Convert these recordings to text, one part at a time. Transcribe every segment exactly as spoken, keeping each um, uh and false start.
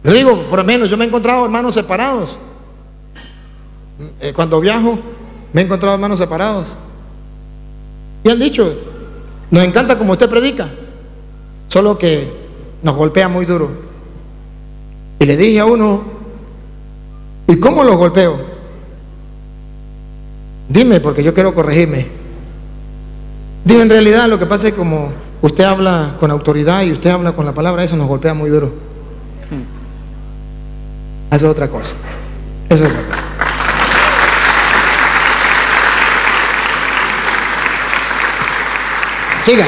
Le digo, por lo menos yo me he encontrado hermanos separados. Eh, cuando viajo, me he encontrado hermanos separados. Y han dicho, nos encanta como usted predica, solo que nos golpea muy duro. Y le dije a uno, ¿y cómo los golpeo? Dime, porque yo quiero corregirme. Dije, en realidad lo que pasa es que como usted habla con autoridad y usted habla con la palabra, eso nos golpea muy duro. Eso es otra cosa. Eso es otra cosa. Siga.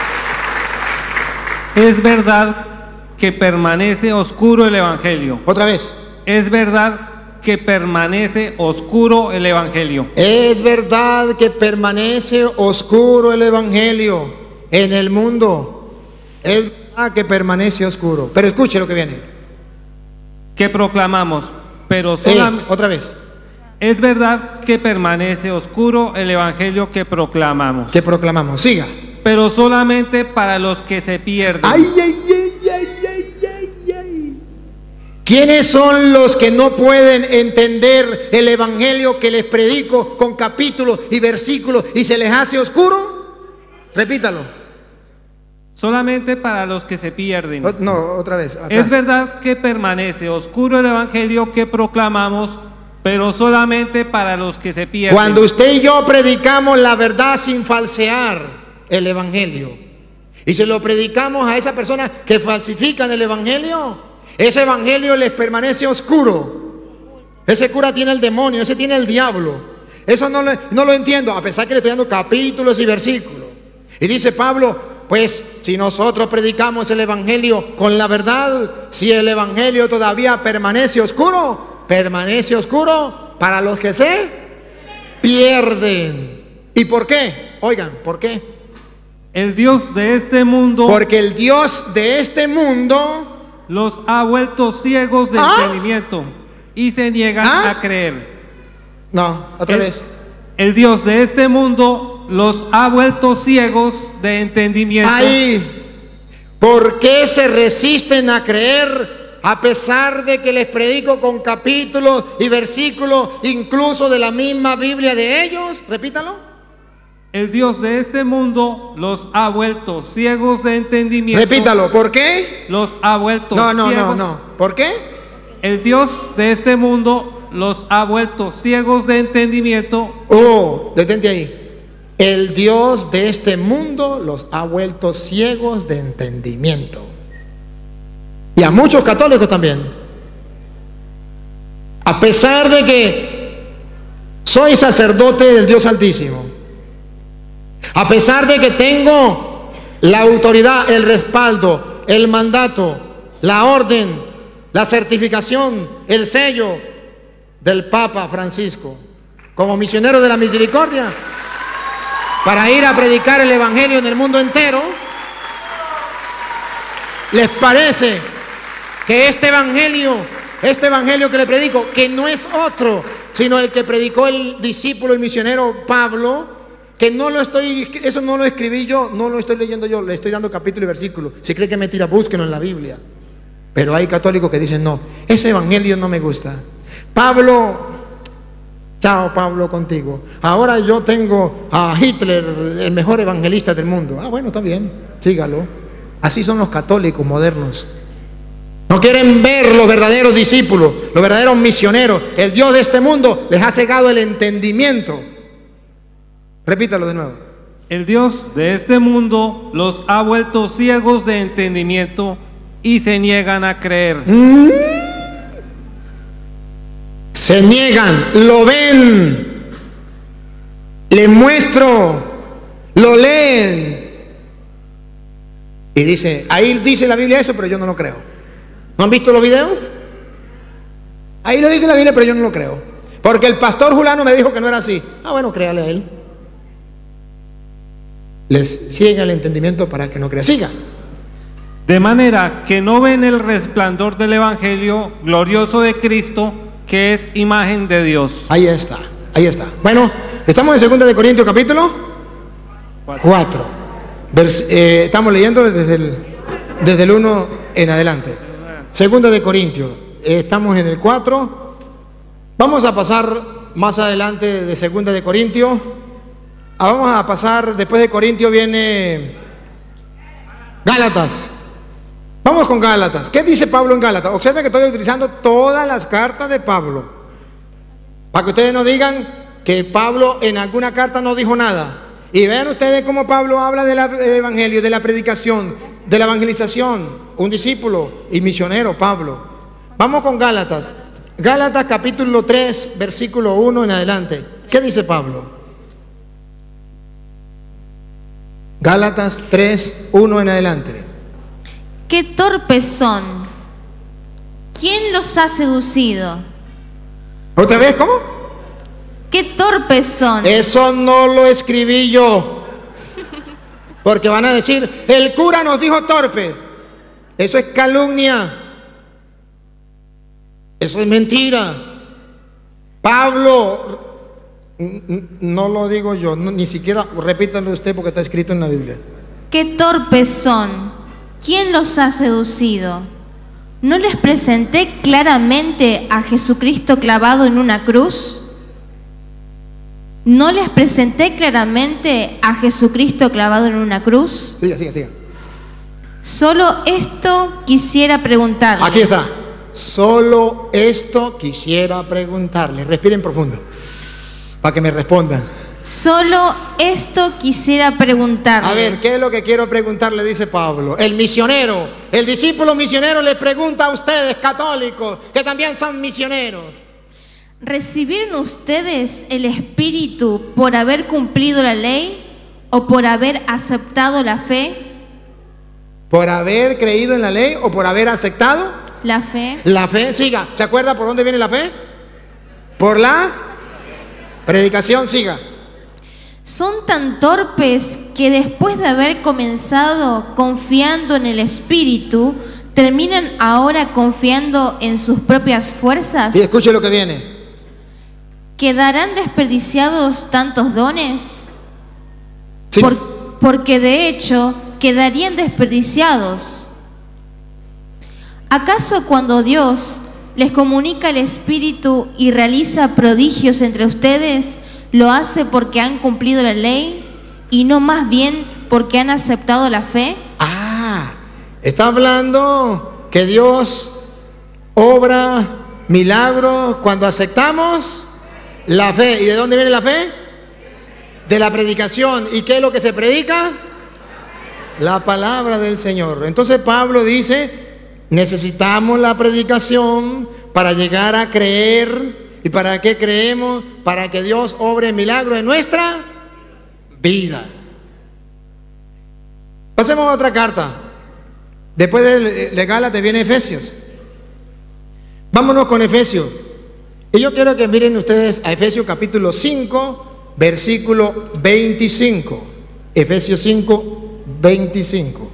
Es verdad que permanece oscuro el Evangelio. Otra vez. Es verdad que permanece oscuro el Evangelio. Es verdad que permanece oscuro el Evangelio en el mundo. Es verdad que permanece oscuro. Pero escuche lo que viene. Que proclamamos, pero solamente... Eh, otra vez. Es verdad que permanece oscuro el Evangelio que proclamamos. Que proclamamos. Siga. Pero solamente para los que se pierden. Ay, ay, ay, ay, ay, ay, ay. ¿Quiénes son los que no pueden entender el Evangelio que les predico con capítulos y versículos y se les hace oscuro? Repítalo. Solamente para los que se pierden. O, no, otra vez. Atrás. Es verdad que permanece oscuro el Evangelio que proclamamos, pero solamente para los que se pierden. Cuando usted y yo predicamos la verdad sin falsear el Evangelio y se lo predicamos a esa persona que falsifican el Evangelio, ese Evangelio les permanece oscuro. Ese cura tiene el demonio, ese tiene el diablo. Eso no, le, no lo entiendo, a pesar que le estoy dando capítulos y versículos. Y dice Pablo, pues si nosotros predicamos el Evangelio con la verdad, si el Evangelio todavía permanece oscuro, permanece oscuro para los que se pierden. ¿Y por qué? Oigan, ¿por qué? El Dios de este mundo, porque el Dios de este mundo los ha vuelto ciegos de ¿Ah? entendimiento y se niegan ¿Ah? a creer. No, otra el, vez. El Dios de este mundo los ha vuelto ciegos de entendimiento. Ahí. ¿Por qué se resisten a creer a pesar de que les predico con capítulos y versículos incluso de la misma Biblia de ellos? Repítalo. El Dios de este mundo los ha vuelto ciegos de entendimiento. Repítalo, ¿por qué? Los ha vuelto no, no, ciegos. No, no, no. ¿Por qué? El Dios de este mundo los ha vuelto ciegos de entendimiento. Oh, detente ahí. El Dios de este mundo los ha vuelto ciegos de entendimiento. Y a muchos católicos también. A pesar de que soy sacerdote del Dios Altísimo, a pesar de que tengo la autoridad, el respaldo, el mandato, la orden, la certificación, el sello del Papa Francisco como misionero de la misericordia para ir a predicar el Evangelio en el mundo entero, ¿les parece que este Evangelio, este Evangelio que le predico, que no es otro, sino el que predicó el discípulo y misionero Pablo, que no lo estoy, eso no lo escribí yo, no lo estoy leyendo yo, le estoy dando capítulo y versículo? Si cree que es mentira, búsquenlo en la Biblia. Pero hay católicos que dicen, no, ese Evangelio no me gusta. Pablo, chao Pablo contigo. Ahora yo tengo a Hitler, el mejor evangelista del mundo. Ah, bueno, está bien, sígalo. Así son los católicos modernos. No quieren ver los verdaderos discípulos, los verdaderos misioneros. El Dios de este mundo les ha cegado el entendimiento. Repítalo de nuevo. El Dios de este mundo los ha vuelto ciegos de entendimiento y se niegan a creer. ¿Mm? Se niegan, lo ven, les muestro, lo leen. Y dice, ahí dice la Biblia eso, pero yo no lo creo. ¿No han visto los videos? Ahí lo dice la Biblia, pero yo no lo creo. Porque el pastor Julano me dijo que no era así. Ah, bueno, créale a él. Les ciega el entendimiento para que no crea. Siga. De manera que no ven el resplandor del Evangelio glorioso de Cristo, que es imagen de Dios. Ahí está, ahí está. Bueno, estamos en segunda de Corintios capítulo cuatro. Vers, eh, estamos leyendo desde el, desde el uno en adelante. Segunda de Corintios. Estamos en el cuatro. Vamos a pasar más adelante de Segunda de Corintios. Ah, vamos a pasar, después de Corintios viene Gálatas. Vamos con Gálatas. ¿Qué dice Pablo en Gálatas? Observen que estoy utilizando todas las cartas de Pablo, para que ustedes no digan que Pablo en alguna carta no dijo nada. Y vean ustedes cómo Pablo habla del evangelio, de la predicación, de la evangelización. Un discípulo y misionero, Pablo. Vamos con Gálatas. Gálatas capítulo tres, versículo uno en adelante. ¿Qué dice Pablo? Gálatas tres, uno en adelante. ¡Qué torpes son! ¿Quién los ha seducido? ¿Otra vez cómo? ¡Qué torpes son! Eso no lo escribí yo. Porque van a decir, el cura nos dijo torpe. Eso es calumnia. Eso es mentira. Pablo, no lo digo yo, no, ni siquiera repítanlo usted porque está escrito en la Biblia. ¡Qué torpes son! ¿Quién los ha seducido? ¿No les presenté claramente a Jesucristo clavado en una cruz? ¿No les presenté claramente a Jesucristo clavado en una cruz? Siga, siga, siga. Solo esto quisiera preguntarles. Aquí está. Solo esto quisiera preguntarle. Respiren profundo para que me respondan. Solo esto quisiera preguntarles. A ver, ¿qué es lo que quiero preguntarle? Dice Pablo. El misionero, el discípulo misionero le pregunta a ustedes, católicos, que también son misioneros. ¿Recibieron ustedes el Espíritu por haber cumplido la ley o por haber aceptado la fe? ¿Por haber creído en la ley o por haber aceptado? La fe. La fe, siga. ¿Se acuerda por dónde viene la fe? Por la predicación, siga. Son tan torpes que después de haber comenzado confiando en el Espíritu, terminan ahora confiando en sus propias fuerzas. Y escuche lo que viene. ¿Quedarán desperdiciados tantos dones? Sí. Por, porque de hecho quedarían desperdiciados. ¿Acaso cuando Dios les comunica el Espíritu y realiza prodigios entre ustedes, lo hace porque han cumplido la ley y no más bien porque han aceptado la fe? Ah, está hablando que Dios obra milagros cuando aceptamos la fe. ¿Y de dónde viene la fe? De la predicación. ¿Y qué es lo que se predica? La palabra del Señor. Entonces Pablo dice, necesitamos la predicación para llegar a creer. ¿Y para qué creemos? Para que Dios obre milagros en nuestra vida. Pasemos a otra carta. Después de, de Gálatas viene Efesios. Vámonos con Efesios. Y yo quiero que miren ustedes a Efesios capítulo cinco, versículo veinticinco. Efesios cinco, veinticinco.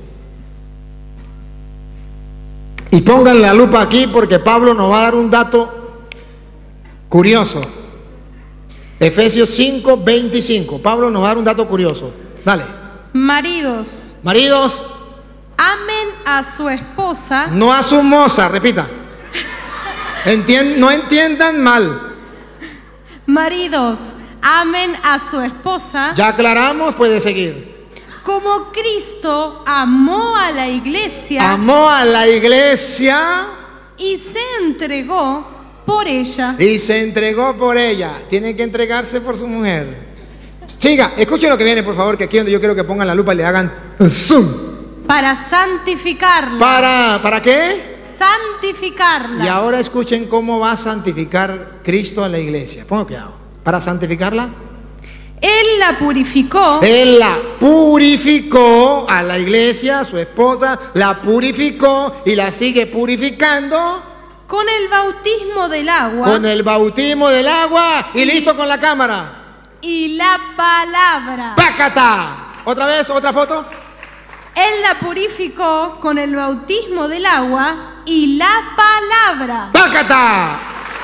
Y pongan la lupa aquí porque Pablo nos va a dar un dato curioso. Efesios cinco, veinticinco. Pablo nos va a dar un dato curioso. Dale. Maridos, Maridos, amen a su esposa. no a su moza, repita. Entien- no entiendan mal. Maridos, amen a su esposa Ya aclaramos, puede seguir. como Cristo amó a la iglesia Amó a la iglesia y se entregó por ella. y se entregó por ella. Tiene que entregarse por su mujer. Siga, escuchen lo que viene, por favor, que aquí donde yo quiero que pongan la lupa y le hagan zoom. Para santificarla. ¿Para, ¿para qué? Santificarla. Y ahora escuchen cómo va a santificar Cristo a la iglesia. Pongo cuidado. Para santificarla, Él la purificó Él la purificó a la iglesia, a su esposa, la purificó y la sigue purificando con el bautismo del agua con el bautismo del agua y listo con la cámara. y la palabra. ¡Pácata! Otra vez, otra foto. Él la purificó con el bautismo del agua y la palabra. ¡Pácata!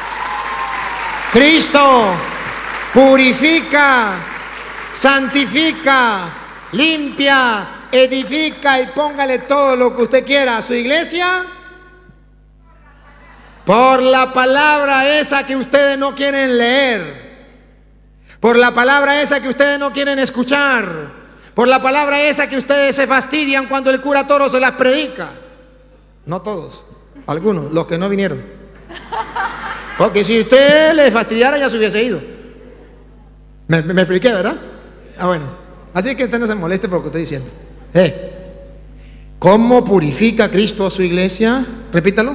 Cristo purifica, santifica, limpia, edifica y póngale todo lo que usted quiera a su iglesia Por la palabra esa que ustedes no quieren leer. Por la palabra esa que ustedes no quieren escuchar. Por la palabra esa que ustedes se fastidian cuando el cura Toro se las predica. No todos, algunos, los que no vinieron. Porque si usted les fastidiara ya se hubiese ido. Me, me, me expliqué, ¿verdad? Ah, bueno. Así que usted no se moleste por lo que estoy diciendo. Eh. ¿Cómo purifica Cristo a su iglesia? Repítalo.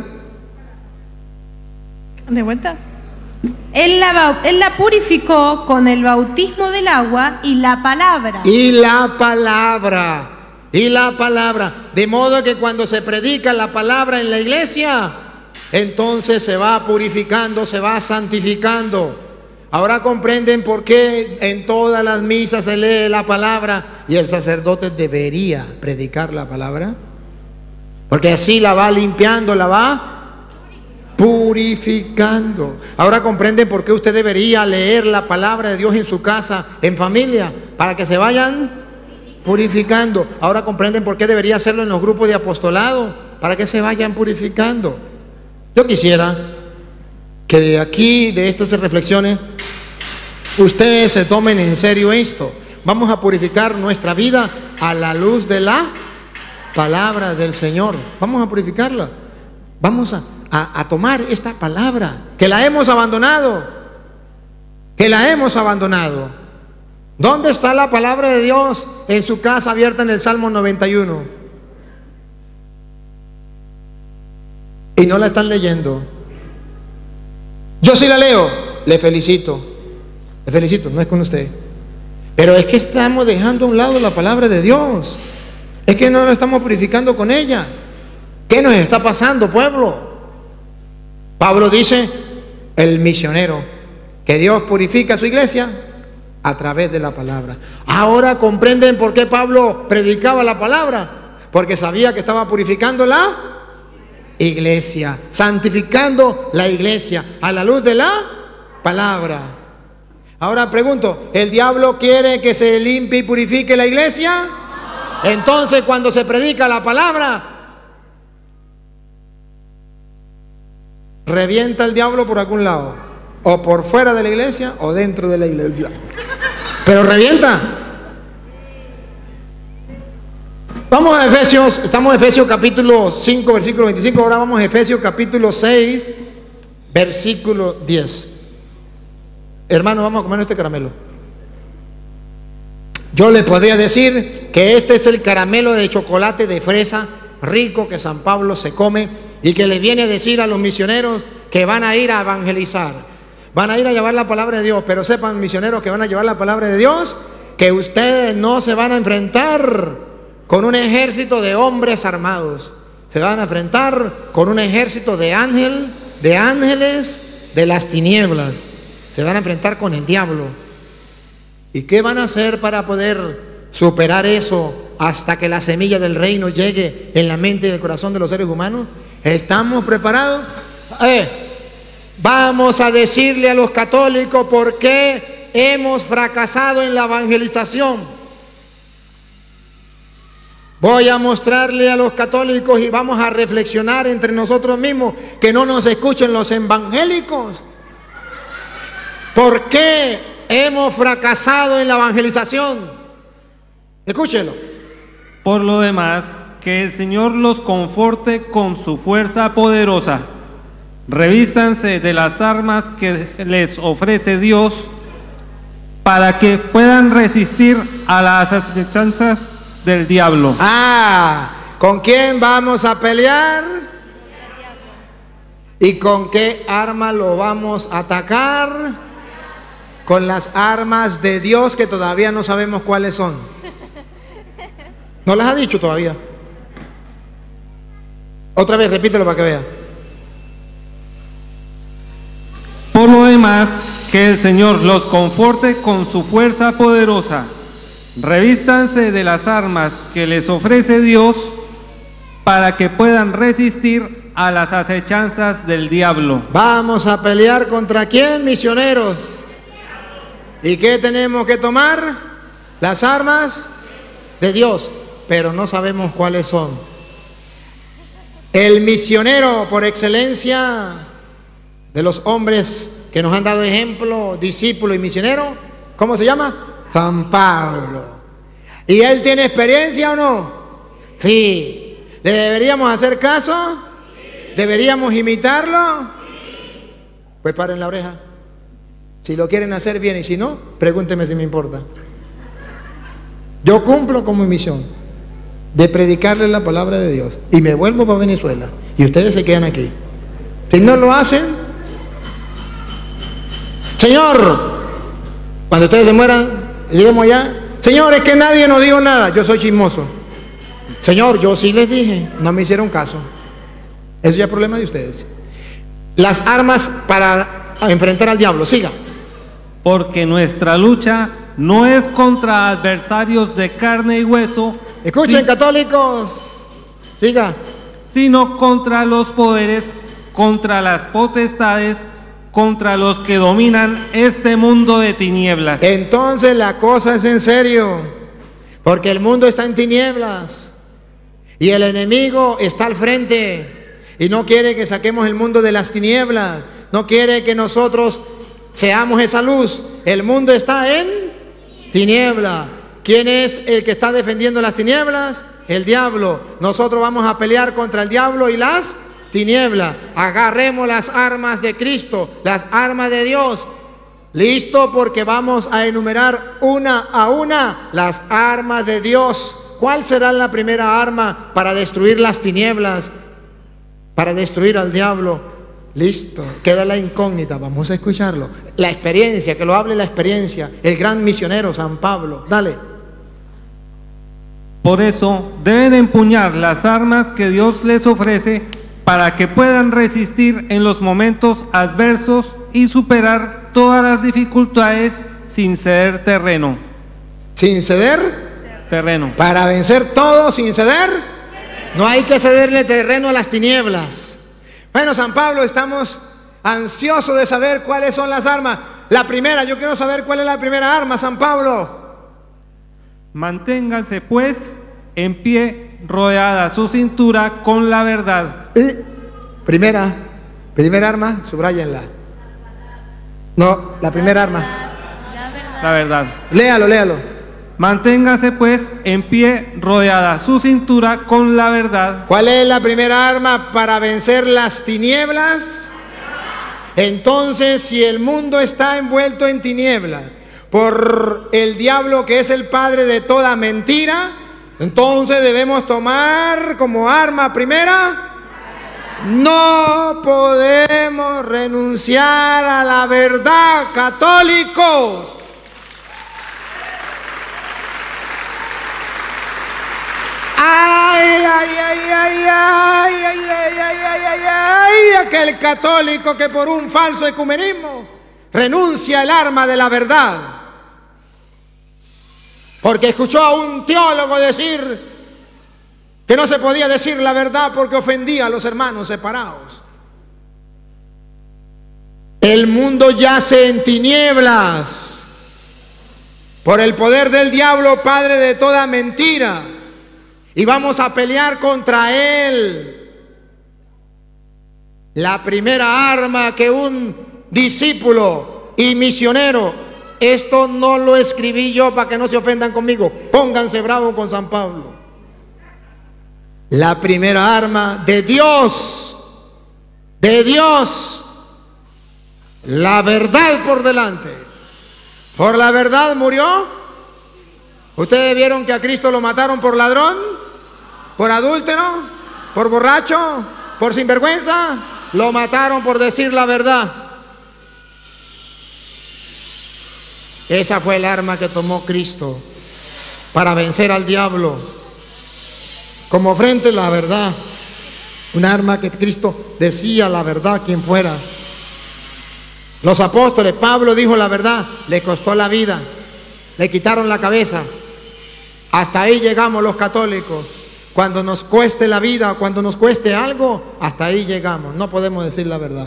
¿De vuelta? Él la, él la purificó con el bautismo del agua y la palabra. Y la palabra. Y la palabra. De modo que cuando se predica la palabra en la iglesia, entonces se va purificando, se va santificando. Ahora comprenden por qué en todas las misas se lee la palabra y el sacerdote debería predicar la palabra. Porque así la va limpiando, la va purificando. Ahora comprenden por qué usted debería leer la palabra de Dios en su casa, en familia, para que se vayan purificando. Ahora comprenden por qué debería hacerlo en los grupos de apostolado, para que se vayan purificando. Yo quisiera que de aquí, de estas reflexiones, ustedes se tomen en serio esto. Vamos a purificar nuestra vida a la luz de la palabra del Señor. Vamos a purificarla. Vamos a, a, a tomar esta palabra, que la hemos abandonado, que la hemos abandonado. ¿Dónde está la palabra de Dios en su casa abierta en el Salmo noventa y uno? Y no la están leyendo. Yo sí la leo, le felicito, le felicito, no es con usted. Pero es que estamos dejando a un lado la palabra de Dios. Es que no nos estamos purificando con ella. ¿Qué nos está pasando, pueblo? Pablo dice, el misionero, que Dios purifica a su iglesia a través de la palabra. Ahora comprenden por qué Pablo predicaba la palabra. Porque sabía que estaba purificando la iglesia, santificando la iglesia a la luz de la palabra. Ahora pregunto, ¿el diablo quiere que se limpie y purifique la iglesia? Entonces cuando se predica la palabra, revienta el diablo por algún lado, o por fuera de la iglesia o dentro de la iglesia, pero revienta. Vamos a Efesios, estamos en Efesios capítulo cinco, versículo veinticinco, ahora vamos a Efesios capítulo seis, versículo diez. Hermano, vamos a comer este caramelo. Yo le podría decir que este es el caramelo de chocolate de fresa rico que San Pablo se come y que le viene a decir a los misioneros que van a ir a evangelizar, van a ir a llevar la palabra de Dios. Pero sepan, misioneros que van a llevar la palabra de Dios, que ustedes no se van a enfrentar con un ejército de hombres armados, se van a enfrentar con un ejército de ángel, de ángeles de las tinieblas, se van a enfrentar con el diablo. ¿Y qué van a hacer para poder superar eso hasta que la semilla del reino llegue en la mente y el corazón de los seres humanos? ¿Estamos preparados? Eh, vamos a decirle a los católicos por qué hemos fracasado en la evangelización. Voy a mostrarle a los católicos y vamos a reflexionar entre nosotros mismos, que no nos escuchen los evangélicos. ¿Por qué hemos fracasado en la evangelización? Escúchelo. Por lo demás, que el Señor los conforte con su fuerza poderosa. Revístanse de las armas que les ofrece Dios para que puedan resistir a las acechanzas del diablo. Ah, ¿con quién vamos a pelear? ¿Y con qué arma lo vamos a atacar? Con las armas de Dios, que todavía no sabemos cuáles son. ¿No las ha dicho todavía? Otra vez, repítelo para que vea. Por lo demás, que el Señor los conforte con su fuerza poderosa. Revístanse de las armas que les ofrece Dios para que puedan resistir a las acechanzas del diablo. Vamos a pelear ¿contra quién, misioneros? ¿Y qué tenemos que tomar? Las armas de Dios, pero no sabemos cuáles son. El misionero por excelencia de los hombres que nos han dado ejemplo, discípulo y misionero, ¿cómo se llama? San Pablo. ¿Y él tiene experiencia o no? Sí. ¿Le deberíamos hacer caso? ¿Deberíamos imitarlo? Pues paren la oreja. Si lo quieren hacer bien y si no, pregúnteme si me importa. Yo cumplo con mi misión de predicarles la palabra de Dios y me vuelvo para Venezuela y ustedes se quedan aquí. Si no lo hacen, Señor, cuando ustedes se mueran, lleguemos allá, Señor, es que nadie nos dijo nada, yo soy chismoso. Señor, yo sí les dije, no me hicieron caso. Eso ya es problema de ustedes. Las armas para enfrentar al diablo, siga. Porque nuestra lucha no es contra adversarios de carne y hueso. Escuchen, si, católicos, siga. Sino contra los poderes, contra las potestades, contra los que dominan este mundo de tinieblas. Entonces la cosa es en serio, porque el mundo está en tinieblas y el enemigo está al frente y no quiere que saquemos el mundo de las tinieblas, no quiere que nosotros seamos esa luz. El mundo está en tiniebla. ¿Quién es el que está defendiendo las tinieblas? El diablo. Nosotros vamos a pelear contra el diablo y las tinieblas. Agarremos las armas de Cristo, las armas de Dios. Listo, porque vamos a enumerar una a una las armas de Dios. ¿Cuál será la primera arma para destruir las tinieblas? Para destruir al diablo. Listo, queda la incógnita, vamos a escucharlo. La experiencia, que lo hable la experiencia, el gran misionero San Pablo. Dale. Por eso deben empuñar las armas que Dios les ofrece para que puedan resistir en los momentos adversos y superar todas las dificultades sin ceder terreno. ¿Sin ceder? Terreno. Para vencer todo sin ceder, no hay que cederle terreno a las tinieblas. Bueno, San Pablo, estamos ansiosos de saber cuáles son las armas. La primera, yo quiero saber cuál es la primera arma, San Pablo. Manténganse pues en pie, rodeada su cintura con la verdad. Y primera, primera arma, subráyenla. No, la primera arma. La verdad. Léalo, léalo. Manténgase pues en pie, rodeada su cintura con la verdad. ¿Cuál es la primera arma para vencer las tinieblas? Entonces, si el mundo está envuelto en tinieblas por el diablo, que es el padre de toda mentira, entonces debemos tomar como arma primera: no podemos renunciar a la verdad, católicos. Ay, ay, ay, ay, ay, ay, ay, ay, ay, ay, ay, aquel católico que por un falso ecumenismo renuncia al arma de la verdad, porque escuchó a un teólogo decir que no se podía decir la verdad porque ofendía a los hermanos separados. El mundo yace en tinieblas por el poder del diablo, padre de toda mentira. Y vamos a pelear contra él. La primera arma que un discípulo y misionero, esto no lo escribí yo para que no se ofendan conmigo, pónganse bravos con San Pablo. La primera arma de Dios, de Dios, la verdad por delante. Por la verdad murió. ¿Ustedes vieron que a Cristo lo mataron por ladrón? ¿Por adúltero? ¿Por borracho? ¿Por sinvergüenza? Lo mataron por decir la verdad. Esa fue el arma que tomó Cristo para vencer al diablo. Como frente la verdad. Un arma que Cristo decía la verdad, quien fuera. Los apóstoles, Pablo dijo la verdad, le costó la vida, le quitaron la cabeza. Hasta ahí llegamos los católicos. Cuando nos cueste la vida, cuando nos cueste algo, hasta ahí llegamos. No podemos decir la verdad.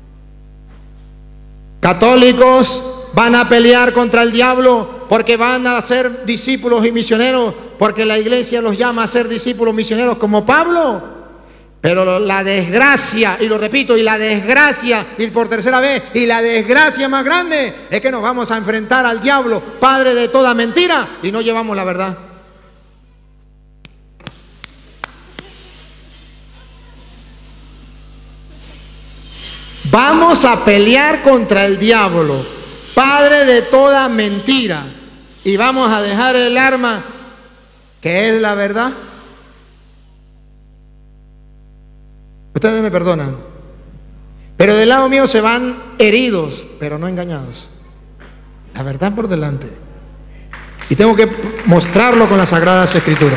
Católicos van a pelear contra el diablo porque van a ser discípulos y misioneros, porque la iglesia los llama a ser discípulos misioneros como Pablo. Pero la desgracia, y lo repito, y la desgracia, y por tercera vez, y la desgracia más grande es que nos vamos a enfrentar al diablo, padre de toda mentira, y no llevamos la verdad. Vamos a pelear contra el diablo, padre de toda mentira, y vamos a dejar el arma que es la verdad. Ustedes me perdonan, pero del lado mío se van heridos, pero no engañados. La verdad por delante. Y tengo que mostrarlo con las Sagradas Escrituras.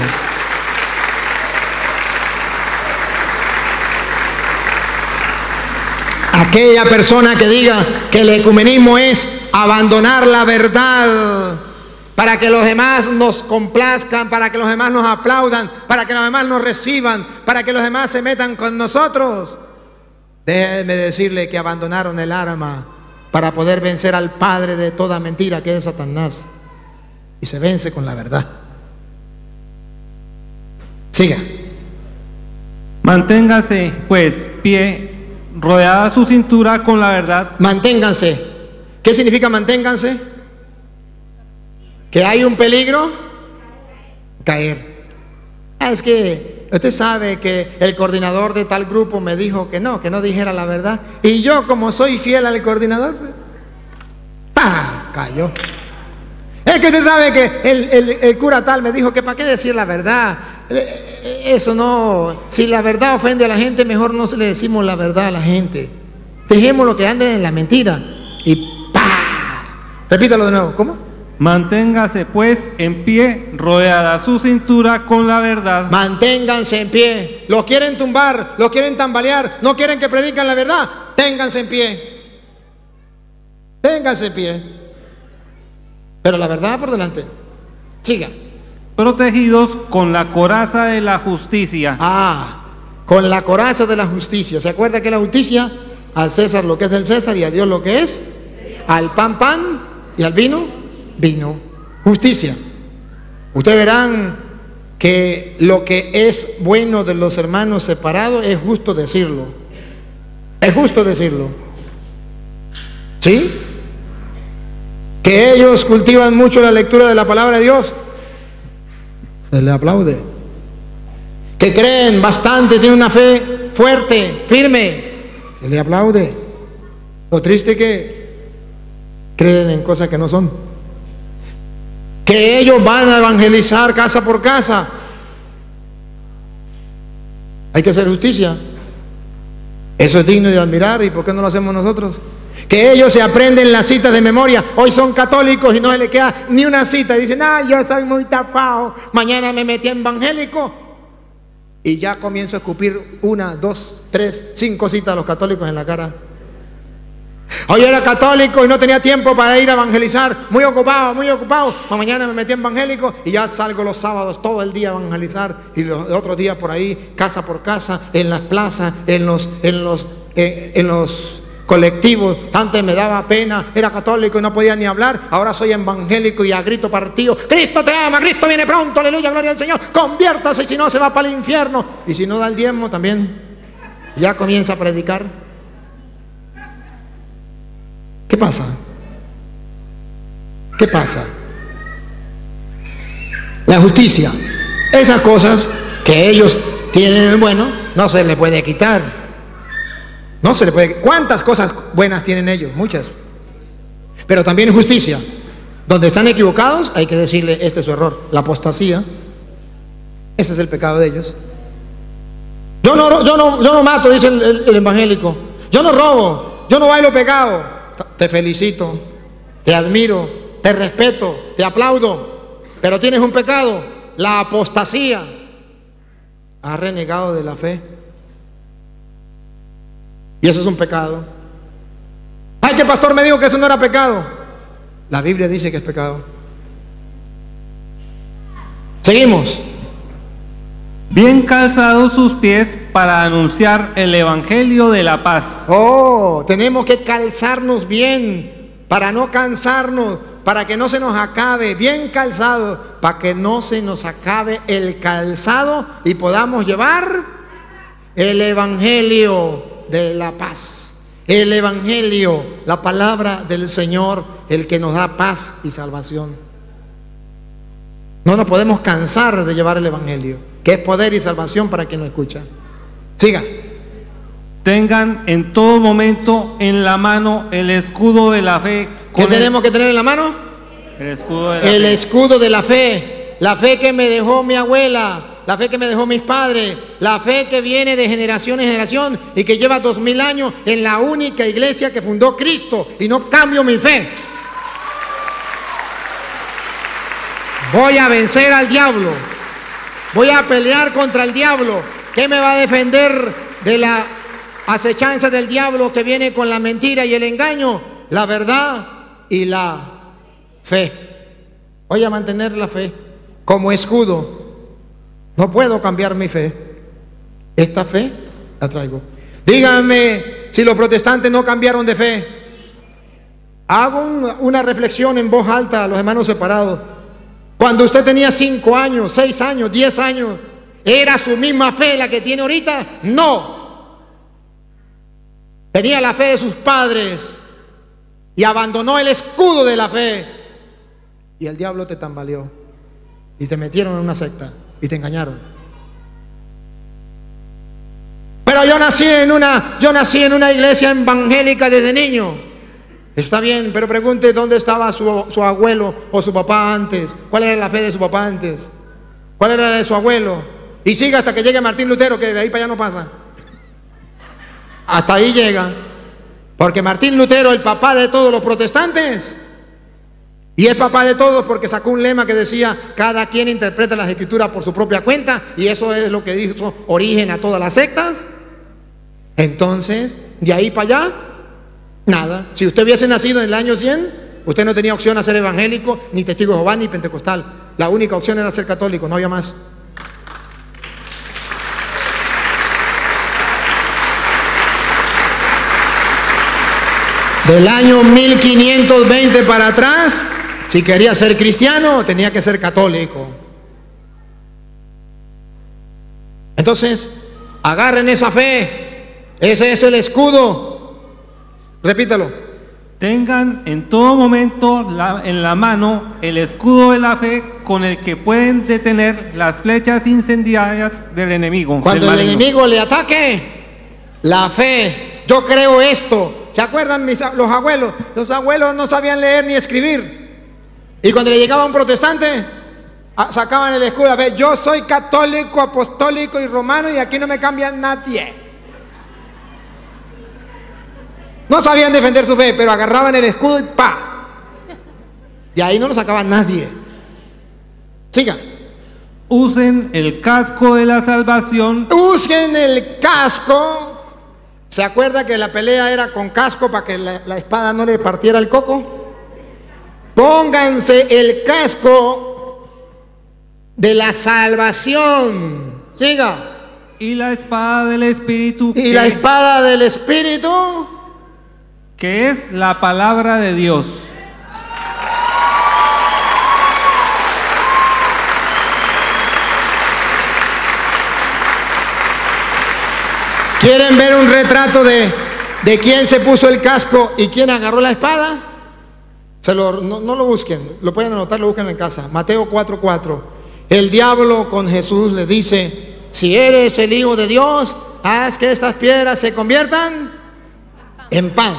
Aquella persona que diga que el ecumenismo es abandonar la verdad para que los demás nos complazcan, para que los demás nos aplaudan, para que los demás nos reciban, para que los demás se metan con nosotros. Déjenme decirle que abandonaron el arma para poder vencer al padre de toda mentira, que es Satanás, y se vence con la verdad. Siga. Manténgase, pues, pie, rodeada su cintura con la verdad. Manténganse. ¿Qué significa manténganse? ¿Que hay un peligro? Caer. Ah, es que usted sabe que el coordinador de tal grupo me dijo que no, que no dijera la verdad. Y yo, como soy fiel al coordinador, pues, ¡pah! Cayó. Es que usted sabe que el, el, el cura tal me dijo que para qué decir la verdad. Eso no, si la verdad ofende a la gente, mejor no se le decimos la verdad a la gente. Dejemos lo que anden en la mentira. Y ¡pah! Repítalo de nuevo. ¿Cómo? Manténgase pues en pie, rodeada su cintura con la verdad. Manténganse en pie. Los quieren tumbar, los quieren tambalear, no quieren que predican la verdad. Ténganse en pie. Ténganse en pie. Pero la verdad por delante. Siga. Protegidos con la coraza de la justicia. Ah, con la coraza de la justicia. ¿Se acuerda que la justicia? Al César lo que es del César y a Dios lo que es. Al pan, pan y al vino. Vino, justicia. Ustedes verán que lo que es bueno de los hermanos separados es justo decirlo. Es justo decirlo. ¿Sí? Que ellos cultivan mucho la lectura de la palabra de Dios. Se le aplaude. Que creen bastante, tienen una fe fuerte, firme. Se le aplaude. Lo triste es que creen en cosas que no son. Que ellos van a evangelizar casa por casa. Hay que hacer justicia. Eso es digno de admirar. ¿Y por qué no lo hacemos nosotros? Que ellos se aprenden las citas de memoria. Hoy son católicos y no se les queda ni una cita. Dicen, ah, yo estoy muy tapado, mañana me metí en evangélico. Y ya comienzo a escupir una, dos, tres, cinco citas a los católicos en la cara. Hoy era católico y no tenía tiempo para ir a evangelizar, muy ocupado, muy ocupado. Mañana me metí en evangélico y ya salgo los sábados todo el día a evangelizar y los otros días por ahí, casa por casa, en las plazas, en los, en los, eh, en los colectivos. Antes me daba pena, era católico y no podía ni hablar. Ahora soy evangélico y a grito partido, Cristo te ama, Cristo viene pronto, aleluya, gloria al Señor, conviértase, si no se va para el infierno. Y si no da el diezmo también, ya comienza a predicar. ¿Qué pasa? ¿Qué pasa? La justicia. Esas cosas que ellos tienen, bueno, no se le puede quitar. No se le puede. ¿Cuántas cosas buenas tienen ellos? Muchas. Pero también justicia. Donde están equivocados, hay que decirle, este es su error. La apostasía. Ese es el pecado de ellos. Yo no, yo no, yo no mato, dice el, el, el evangélico. Yo no robo. Yo no bailo pecado. Te felicito, te admiro, te respeto, te aplaudo, pero tienes un pecado, la apostasía. Has renegado de la fe. Y eso es un pecado. Ay, que el pastor me dijo que eso no era pecado. La Biblia dice que es pecado. Seguimos. Bien calzados sus pies para anunciar el evangelio de la paz. Oh, tenemos que calzarnos bien para no cansarnos, para que no se nos acabe, bien calzado, para que no se nos acabe el calzado y podamos llevar el evangelio de la paz. El evangelio, la palabra del Señor, el que nos da paz y salvación. No nos podemos cansar de llevar el evangelio, que es poder y salvación para quien lo escucha. Siga. Tengan en todo momento en la mano el escudo de la fe. ¿Qué tenemos que tener en la mano? El escudo de la El fe. escudo de la fe. La fe que me dejó mi abuela, la fe que me dejó mis padres, la fe que viene de generación en generación y que lleva dos mil años en la única iglesia que fundó Cristo, y no cambio mi fe. Voy a vencer al diablo. Voy a pelear contra el diablo. ¿Qué me va a defender de la acechanza del diablo que viene con la mentira y el engaño? La verdad y la fe. Voy a mantener la fe como escudo. No puedo cambiar mi fe. Esta fe la traigo. Díganme si los protestantes no cambiaron de fe. Hago un, una reflexión en voz alta a los hermanos separados. Cuando usted tenía cinco años, seis años, diez años, ¿era su misma fe la que tiene ahorita? No. Tenía la fe de sus padres y abandonó el escudo de la fe. Y el diablo te tambaleó y te metieron en una secta y te engañaron. Pero yo nací en una, yo nací en una iglesia evangélica desde niño. Está bien, pero pregunte dónde estaba su, su abuelo o su papá antes. ¿Cuál era la fe de su papá antes? ¿Cuál era la de su abuelo? Y siga hasta que llegue Martín Lutero, que de ahí para allá no pasa. Hasta ahí llega. Porque Martín Lutero, el papá de todos los protestantes, y es papá de todos porque sacó un lema que decía: cada quien interpreta las escrituras por su propia cuenta, y eso es lo que hizo origen a todas las sectas. Entonces, de ahí para allá, nada. Si usted hubiese nacido en el año cien, usted no tenía opción a ser evangélico, ni testigo de Jehová, ni pentecostal. La única opción era ser católico, no había más. Del año mil quinientos veinte para atrás, si quería ser cristiano, tenía que ser católico. Entonces, agarren esa fe. Ese es el escudo. Repítalo. Tengan en todo momento la, en la mano el escudo de la fe con el que pueden detener las flechas incendiarias del enemigo. Cuando del el maligno. enemigo le ataque, la fe. Yo creo esto. ¿Se acuerdan mis, los abuelos? Los abuelos no sabían leer ni escribir. Y cuando le llegaba un protestante, sacaban el escudo de la fe. Yo soy católico, apostólico y romano, y aquí no me cambia nadie. No sabían defender su fe, pero agarraban el escudo y ¡pa! Y ahí no lo sacaba nadie. Siga. Usen el casco de la salvación. Usen el casco. ¿Se acuerda que la pelea era con casco para que la, la espada no le partiera el coco? Pónganse el casco de la salvación. Siga. Y la espada del Espíritu. Y que, la espada del Espíritu, que es la palabra de Dios. ¿quieren ver un retrato de, de quién se puso el casco y quién agarró la espada? Se lo, no, no lo busquen, lo pueden anotar, lo buscan en casa. Mateo cuatro cuatro. El diablo con Jesús le dice: si eres el Hijo de Dios, haz que estas piedras se conviertan en pan.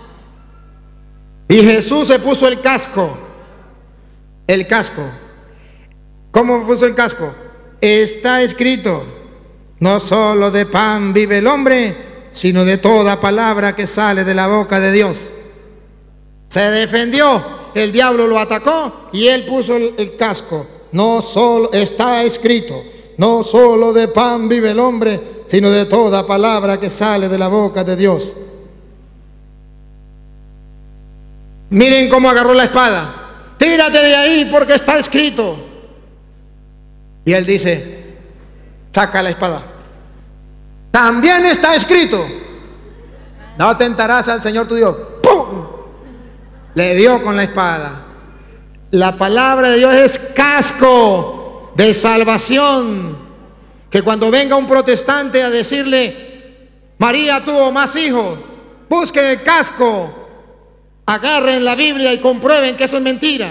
Y Jesús se puso el casco. El casco. ¿Cómo puso el casco? Está escrito: no solo de pan vive el hombre, sino de toda palabra que sale de la boca de Dios. Se defendió, el diablo lo atacó y él puso el, el casco. No solo está escrito: no solo de pan vive el hombre, sino de toda palabra que sale de la boca de Dios. Miren cómo agarró la espada. Tírate de ahí porque está escrito. Y él dice: saca la espada. También está escrito: no tentarás al Señor tu Dios. ¡Pum! Le dio con la espada. La palabra de Dios es casco de salvación, que que cuando venga un protestante a decirle, María tuvo más hijos, busquen el casco, agarren la Biblia y comprueben que eso es mentira.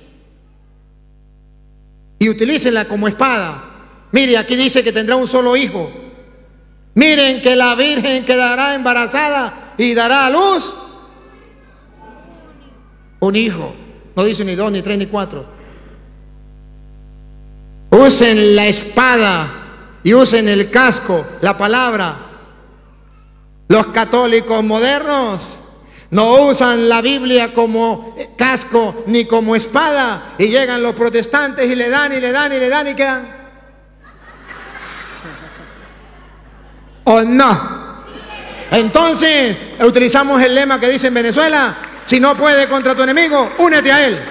Y utilícenla como espada. Mire, aquí dice que tendrá un solo hijo. Miren que la Virgen quedará embarazada y dará a luz un hijo. No dice ni dos, ni tres, ni cuatro. Usen la espada y usen el casco, la palabra. Los católicos modernos no usan la Biblia como casco ni como espada, y llegan los protestantes y le dan y le dan y le dan y quedan. ¿O no? Entonces utilizamos el lema que dice en Venezuela: si no puedes contra tu enemigo, únete a él.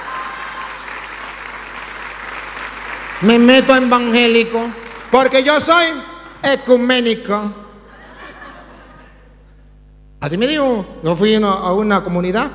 Me meto a evangélico porque yo soy ecuménico. Así me dijo. Yo fui a una comunidad,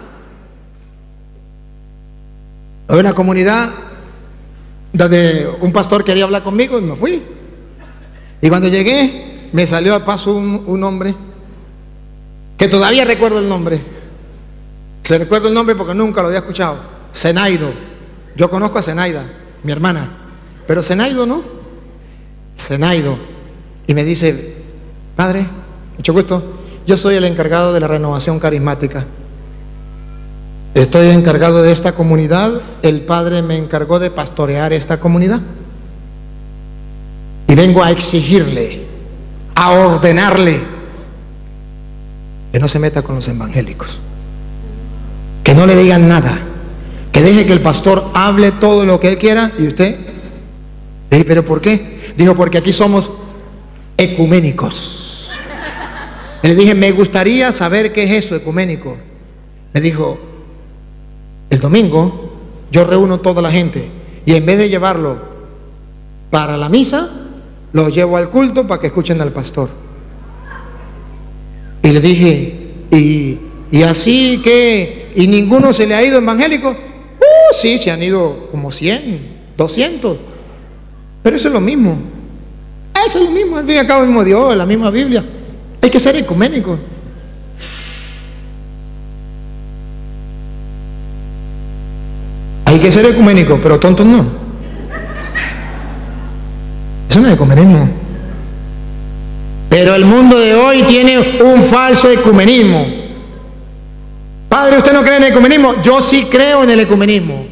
a una comunidad donde un pastor quería hablar conmigo y me fui. Y cuando llegué, me salió a paso un, un hombre que todavía recuerdo el nombre. Se recuerdo el nombre porque nunca lo había escuchado. Zenaido. Yo conozco a Zenaida, mi hermana, pero Zenaido no. Zenaido. Y me dice: padre, mucho gusto, yo soy el encargado de la renovación carismática. Estoy encargado de esta comunidad. El padre me encargó de pastorear esta comunidad. Y vengo a exigirle, a ordenarle que no se meta con los evangélicos, que no le digan nada, que deje que el pastor hable todo lo que él quiera. Y usted, le dije, ¿pero por qué? Dijo, porque aquí somos ecuménicos. Y le dije, me gustaría saber qué es eso, ecuménico. Me dijo, el domingo yo reúno toda la gente y en vez de llevarlo para la misa, lo llevo al culto para que escuchen al pastor. Y le dije, y, y así que, ¿y ninguno se le ha ido evangélico? Uh, sí, se han ido como cien, doscientos. Pero eso es lo mismo. Eso es lo mismo, al fin y al cabo el mismo Dios, la misma Biblia. Hay que ser ecuménico. Hay que ser ecuménico, pero tontos no. Eso no es ecumenismo. Pero el mundo de hoy tiene un falso ecumenismo. Padre, ¿usted no cree en el ecumenismo? Yo sí creo en el ecumenismo.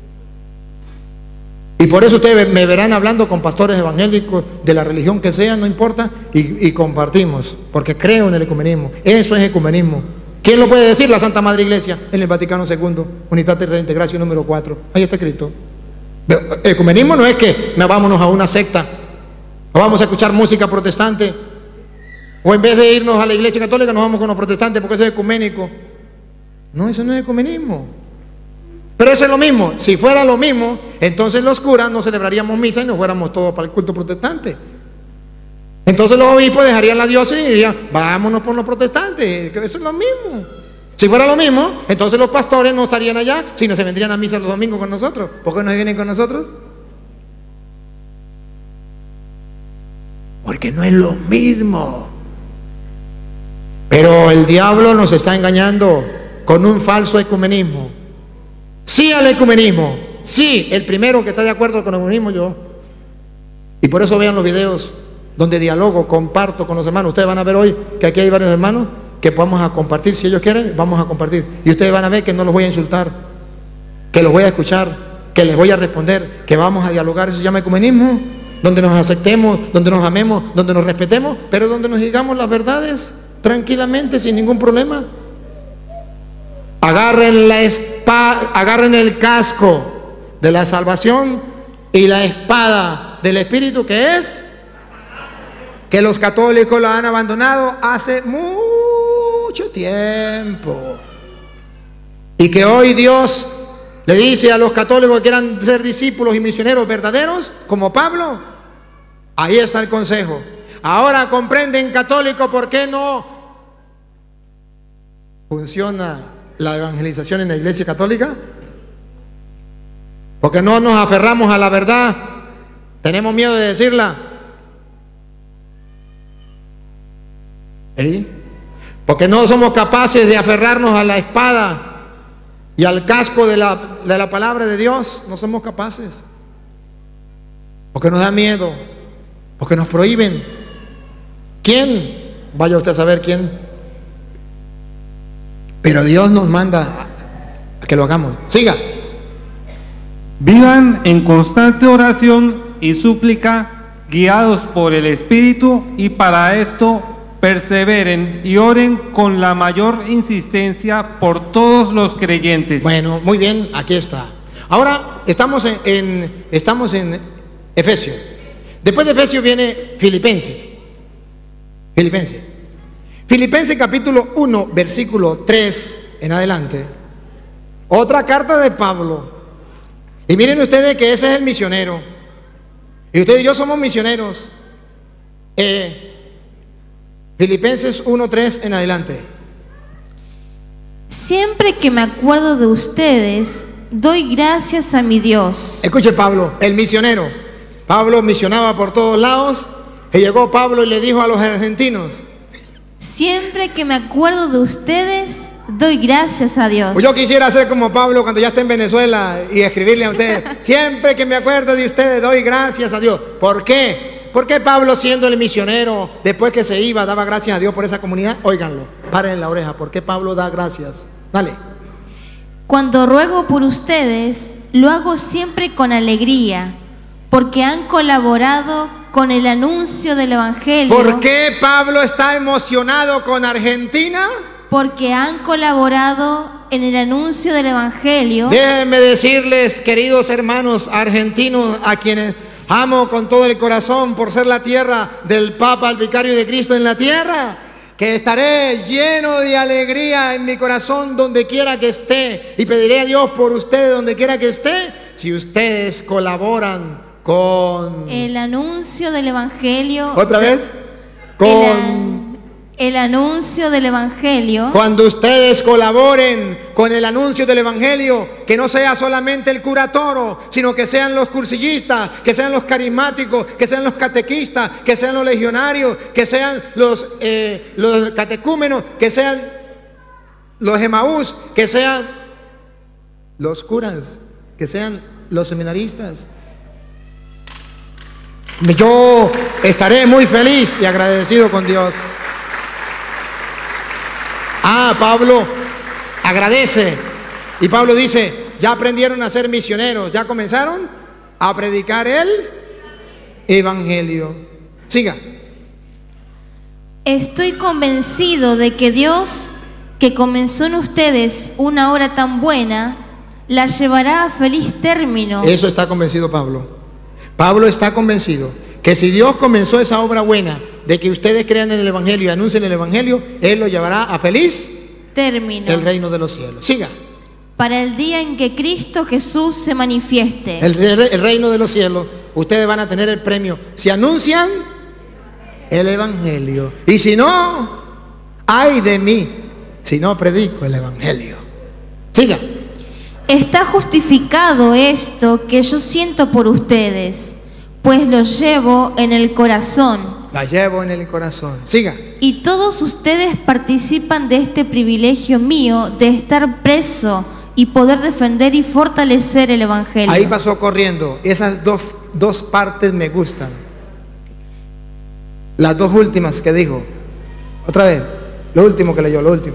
Y por eso ustedes me verán hablando con pastores evangélicos de la religión que sea, no importa, y, y compartimos, porque creo en el ecumenismo. Eso es ecumenismo. ¿Quién lo puede decir? La Santa Madre Iglesia en el Vaticano segundo, Unidad de Reintegración número cuatro. Ahí está escrito. Ecumenismo no es que nos vámonos a una secta, o vamos a escuchar música protestante, o en vez de irnos a la Iglesia Católica nos vamos con los protestantes porque eso es ecuménico. No, eso no es ecumenismo. Pero eso es lo mismo. Si fuera lo mismo, entonces los curas no celebraríamos misa y nos fuéramos todos para el culto protestante. Entonces los obispos dejarían la diócesis y dirían, vámonos por los protestantes. Eso es lo mismo. Si fuera lo mismo, entonces los pastores no estarían allá, sino se vendrían a misa los domingos con nosotros. ¿Por qué no vienen con nosotros? Porque no es lo mismo. Pero el diablo nos está engañando con un falso ecumenismo. Sí al ecumenismo, sí, el primero que está de acuerdo con el ecumenismo, yo. Y por eso vean los videos donde dialogo, comparto con los hermanos. Ustedes van a ver hoy que aquí hay varios hermanos que vamos a compartir. Si ellos quieren, vamos a compartir. Y ustedes van a ver que no los voy a insultar, que los voy a escuchar, que les voy a responder, que vamos a dialogar. Eso se llama ecumenismo, donde nos aceptemos, donde nos amemos, donde nos respetemos, pero donde nos digamos las verdades tranquilamente, sin ningún problema. Agarren la espada, agarren el casco de la salvación y la espada del Espíritu, que es que los católicos la han abandonado hace mucho tiempo, y que hoy Dios le dice a los católicos que quieran ser discípulos y misioneros verdaderos como Pablo. Ahí está el consejo. Ahora comprenden, católico, por qué no funciona la evangelización en la Iglesia Católica. Porque no nos aferramos a la verdad, tenemos miedo de decirla, ¿Sí? Porque no somos capaces de aferrarnos a la espada y al casco de la, de la palabra de Dios. No somos capaces. Porque nos da miedo. Porque nos prohíben. ¿Quién? Vaya usted a saber quién. Pero Dios nos manda a que lo hagamos. Siga. Vivan en constante oración y súplica, guiados por el Espíritu, y para esto perseveren y oren con la mayor insistencia por todos los creyentes. Bueno, muy bien, aquí está. Ahora estamos en, en estamos en Efesios. Después de Efesios viene Filipenses. Filipenses. Filipenses capítulo uno, versículo tres en adelante. Otra carta de Pablo. Y miren ustedes que ese es el misionero. Y ustedes y yo somos misioneros. Eh, Filipenses uno, tres en adelante. Siempre que me acuerdo de ustedes, doy gracias a mi Dios. Escuche Pablo, el misionero. Pablo misionaba por todos lados. Y llegó Pablo y le dijo a los argentinos: Siempre que me acuerdo de ustedes, doy gracias a Dios. Pues yo quisiera ser como Pablo cuando ya esté en Venezuela y escribirle a ustedes: siempre que me acuerdo de ustedes, doy gracias a Dios. ¿Por qué? ¿Por qué Pablo, siendo el misionero, después que se iba, daba gracias a Dios por esa comunidad? Óiganlo, paren la oreja. ¿Por qué Pablo da gracias? Dale. Cuando ruego por ustedes, lo hago siempre con alegría, porque han colaborado con el anuncio del Evangelio. ¿Por qué Pablo está emocionado con Argentina? Porque han colaborado en el anuncio del Evangelio. Déjenme decirles, queridos hermanos argentinos, a quienes amo con todo el corazón por ser la tierra del Papa, el vicario de Cristo en la tierra, que estaré lleno de alegría en mi corazón donde quiera que esté, y pediré a Dios por ustedes donde quiera que esté, si ustedes colaboran con el anuncio del Evangelio. ¿Otra vez? Con el, el anuncio del Evangelio. Cuando ustedes colaboren con el anuncio del Evangelio, que no sea solamente el curatoro, sino que sean los cursillistas, que sean los carismáticos, que sean los catequistas, que sean los legionarios, que sean los, eh, los catecúmenos, que sean los emaús, que sean los curas, que sean los seminaristas. Yo estaré muy feliz y agradecido con Dios. Ah, Pablo agradece. Y Pablo dice: ya aprendieron a ser misioneros, ya comenzaron a predicar el Evangelio. Siga. Estoy convencido de que Dios, que comenzó en ustedes una obra tan buena, la llevará a feliz término. Eso está convencido Pablo. Pablo está convencido que si Dios comenzó esa obra buena de que ustedes crean en el Evangelio y anuncien el Evangelio, Él lo llevará a feliz término el reino de los cielos. Siga. Para el día en que Cristo Jesús se manifieste. El, el reino de los cielos, ustedes van a tener el premio si anuncian el Evangelio. Y si no, ay de mí si no predico el Evangelio. Siga. Está justificado esto que yo siento por ustedes, pues lo llevo en el corazón. La llevo en el corazón. Siga. Y todos ustedes participan de este privilegio mío de estar preso y poder defender y fortalecer el Evangelio. Ahí pasó corriendo. Esas dos, dos partes me gustan. Las dos últimas que dijo. Otra vez. Lo último que leyó, lo último.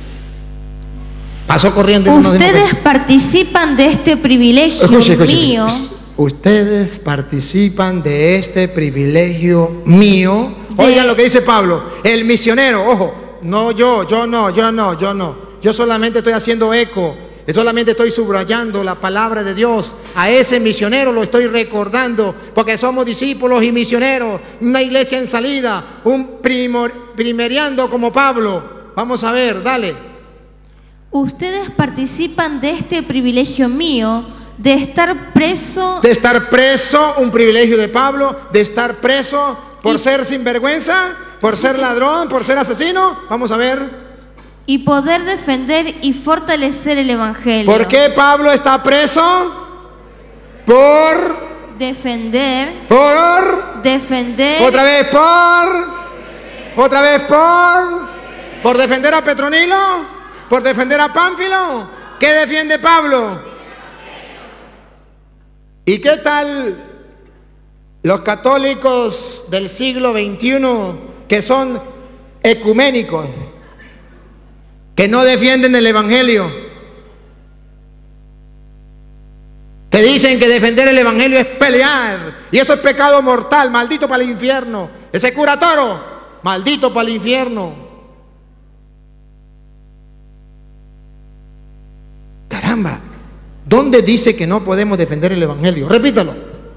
Pasó corriendo. Ustedes participan de este privilegio escuche, escuche, mío. Ustedes participan de este privilegio mío. De... Oigan lo que dice Pablo, el misionero. Ojo, no yo, yo no, yo no, yo no. Yo solamente estoy haciendo eco. Yo solamente estoy subrayando la palabra de Dios. A ese misionero lo estoy recordando, porque somos discípulos y misioneros. Una iglesia en salida, un primor, primeriando como Pablo. Vamos a ver, dale. Ustedes participan de este privilegio mío de estar preso. De estar preso, un privilegio de Pablo, de estar preso por y, ser sinvergüenza, por ser ladrón, por ser asesino. Vamos a ver. Y poder defender y fortalecer el Evangelio. ¿Por qué Pablo está preso? Por defender. Por defender. Otra vez, por Otra vez por, por defender a Petronilo, por defender a Pánfilo. ¿Qué defiende Pablo? ¿Y qué tal los católicos del siglo veintiuno que son ecuménicos, que no defienden el evangelio, que dicen que defender el evangelio es pelear y eso es pecado mortal, maldito para el infierno? Ese cura Toro, maldito para el infierno. Caramba, ¿dónde dice que no podemos defender el evangelio? Repítalo.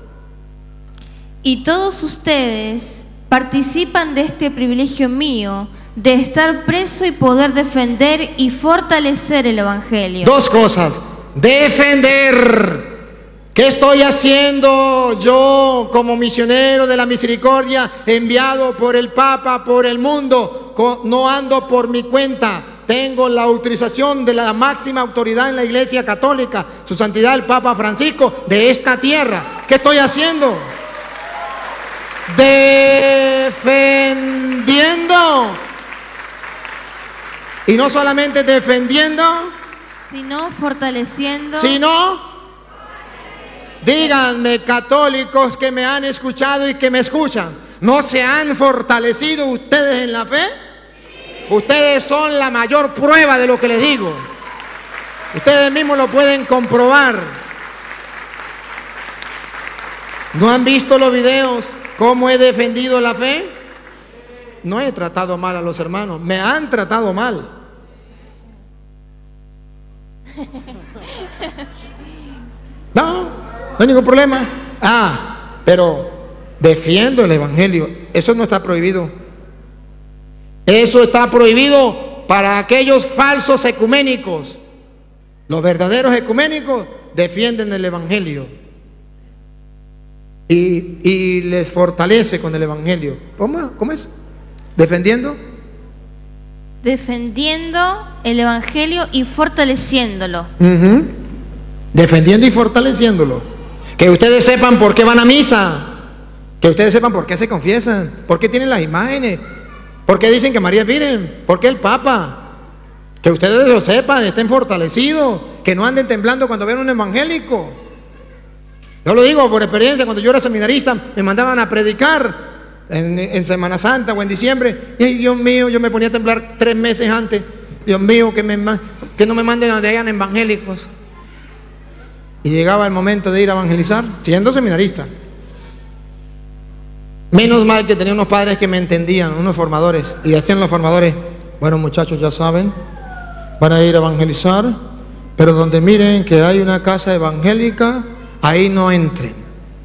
Y todos ustedes participan de este privilegio mío de estar preso y poder defender y fortalecer el evangelio. Dos cosas: defender. ¿Qué estoy haciendo yo como misionero de la misericordia, enviado por el Papa, por el mundo? No ando por mi cuenta. Tengo la autorización de la máxima autoridad en la Iglesia Católica, su santidad el Papa Francisco, de esta tierra. ¿Qué estoy haciendo? Defendiendo. Y no solamente defendiendo, sino fortaleciendo. Sino díganme, católicos que me han escuchado y que me escuchan, ¿no se han fortalecido ustedes en la fe? Ustedes son la mayor prueba de lo que les digo. Ustedes mismos lo pueden comprobar. ¿No han visto los videos cómo he defendido la fe? No he tratado mal a los hermanos, me han tratado mal. No, no hay ningún problema. Ah, pero defiendo el evangelio. Eso no está prohibido. Eso está prohibido para aquellos falsos ecuménicos. Los verdaderos ecuménicos defienden el evangelio y, y les fortalece con el evangelio. ¿Cómo, cómo es? ¿Defendiendo? Defendiendo el evangelio y fortaleciéndolo. Uh-huh. Defendiendo y fortaleciéndolo. Que ustedes sepan por qué van a misa, que ustedes sepan por qué se confiesan, por qué tienen las imágenes, por qué dicen que María es virgen, por qué el Papa. Que ustedes lo sepan, estén fortalecidos, que no anden temblando cuando vean un evangélico. Yo lo digo por experiencia. Cuando yo era seminarista me mandaban a predicar en, en Semana Santa o en diciembre, y Dios mío, yo me ponía a temblar tres meses antes. Dios mío, que, me, que no me manden donde hayan evangélicos. Y llegaba el momento de ir a evangelizar, siendo seminarista. Menos mal que tenía unos padres que me entendían, unos formadores. Y decían los formadores: bueno, muchachos, ya saben, van a ir a evangelizar, pero donde miren que hay una casa evangélica, ahí no entren.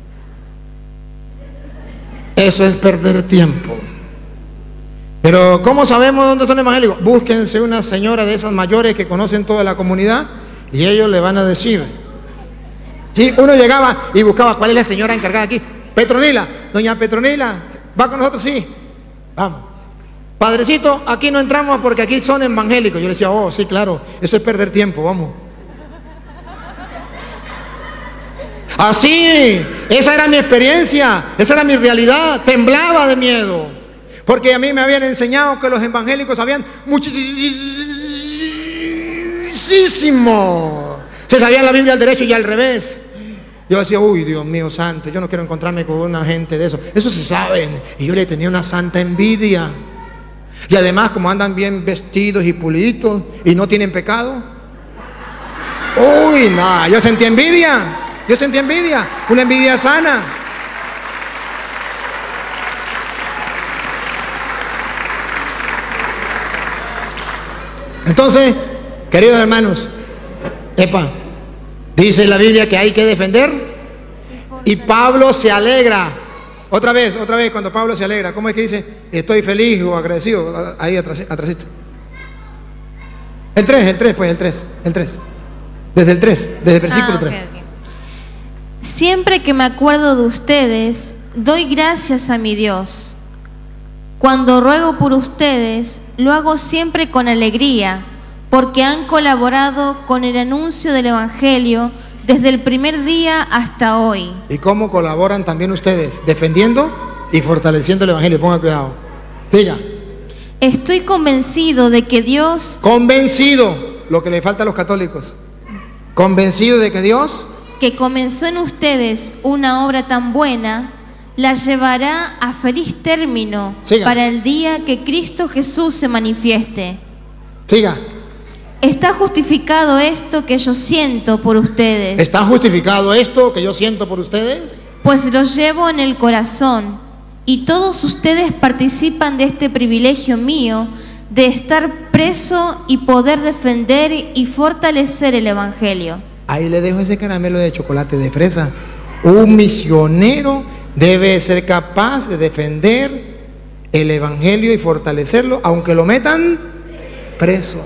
Eso es perder tiempo. Pero ¿cómo sabemos dónde son evangélicos? Búsquense una señora de esas mayores que conocen toda la comunidad y ellos le van a decir. Sí, uno llegaba y buscaba cuál es la señora encargada aquí. Petronila, doña Petronila, ¿va con nosotros? Sí, vamos. Padrecito, aquí no entramos porque aquí son evangélicos. Yo le decía: oh, sí, claro, eso es perder tiempo, vamos. Así, esa era mi experiencia, esa era mi realidad. Temblaba de miedo, porque a mí me habían enseñado que los evangélicos sabían muchísimo. Se sabían la Biblia al derecho y al revés. Yo decía: uy, Dios mío santo, yo no quiero encontrarme con una gente de eso. Eso se saben. Y yo le tenía una santa envidia. Y además, como andan bien vestidos y puliditos y no tienen pecado. Uy, no, yo sentí envidia. Yo sentí envidia. Una envidia sana. Entonces, queridos hermanos, epa, dice la Biblia que hay que defender, y Pablo se alegra. Otra vez, otra vez, cuando Pablo se alegra, ¿cómo es que dice? Estoy feliz o agradecido. Ahí atrás, atrásito. El tres, el tres, pues el tres, el tres. Desde el tres, desde el versículo ah, okay, tres. okay. Siempre que me acuerdo de ustedes, doy gracias a mi Dios. Cuando ruego por ustedes, lo hago siempre con alegría, porque han colaborado con el anuncio del Evangelio desde el primer día hasta hoy. ¿Y cómo colaboran también ustedes? Defendiendo y fortaleciendo el Evangelio. Ponga cuidado. Siga. Estoy convencido de que Dios, Convencido, lo que le falta a los católicos. Convencido de que Dios que comenzó en ustedes una obra tan buena, la llevará a feliz término Siga. para el día que Cristo Jesús se manifieste. Siga. Está justificado esto que yo siento por ustedes, ¿Está justificado esto que yo siento por ustedes? pues lo llevo en el corazón, y todos ustedes participan de este privilegio mío de estar preso y poder defender y fortalecer el Evangelio. Ahí le dejo ese caramelo de chocolate de fresa. Un misionero debe ser capaz de defender el Evangelio y fortalecerlo, aunque lo metan preso.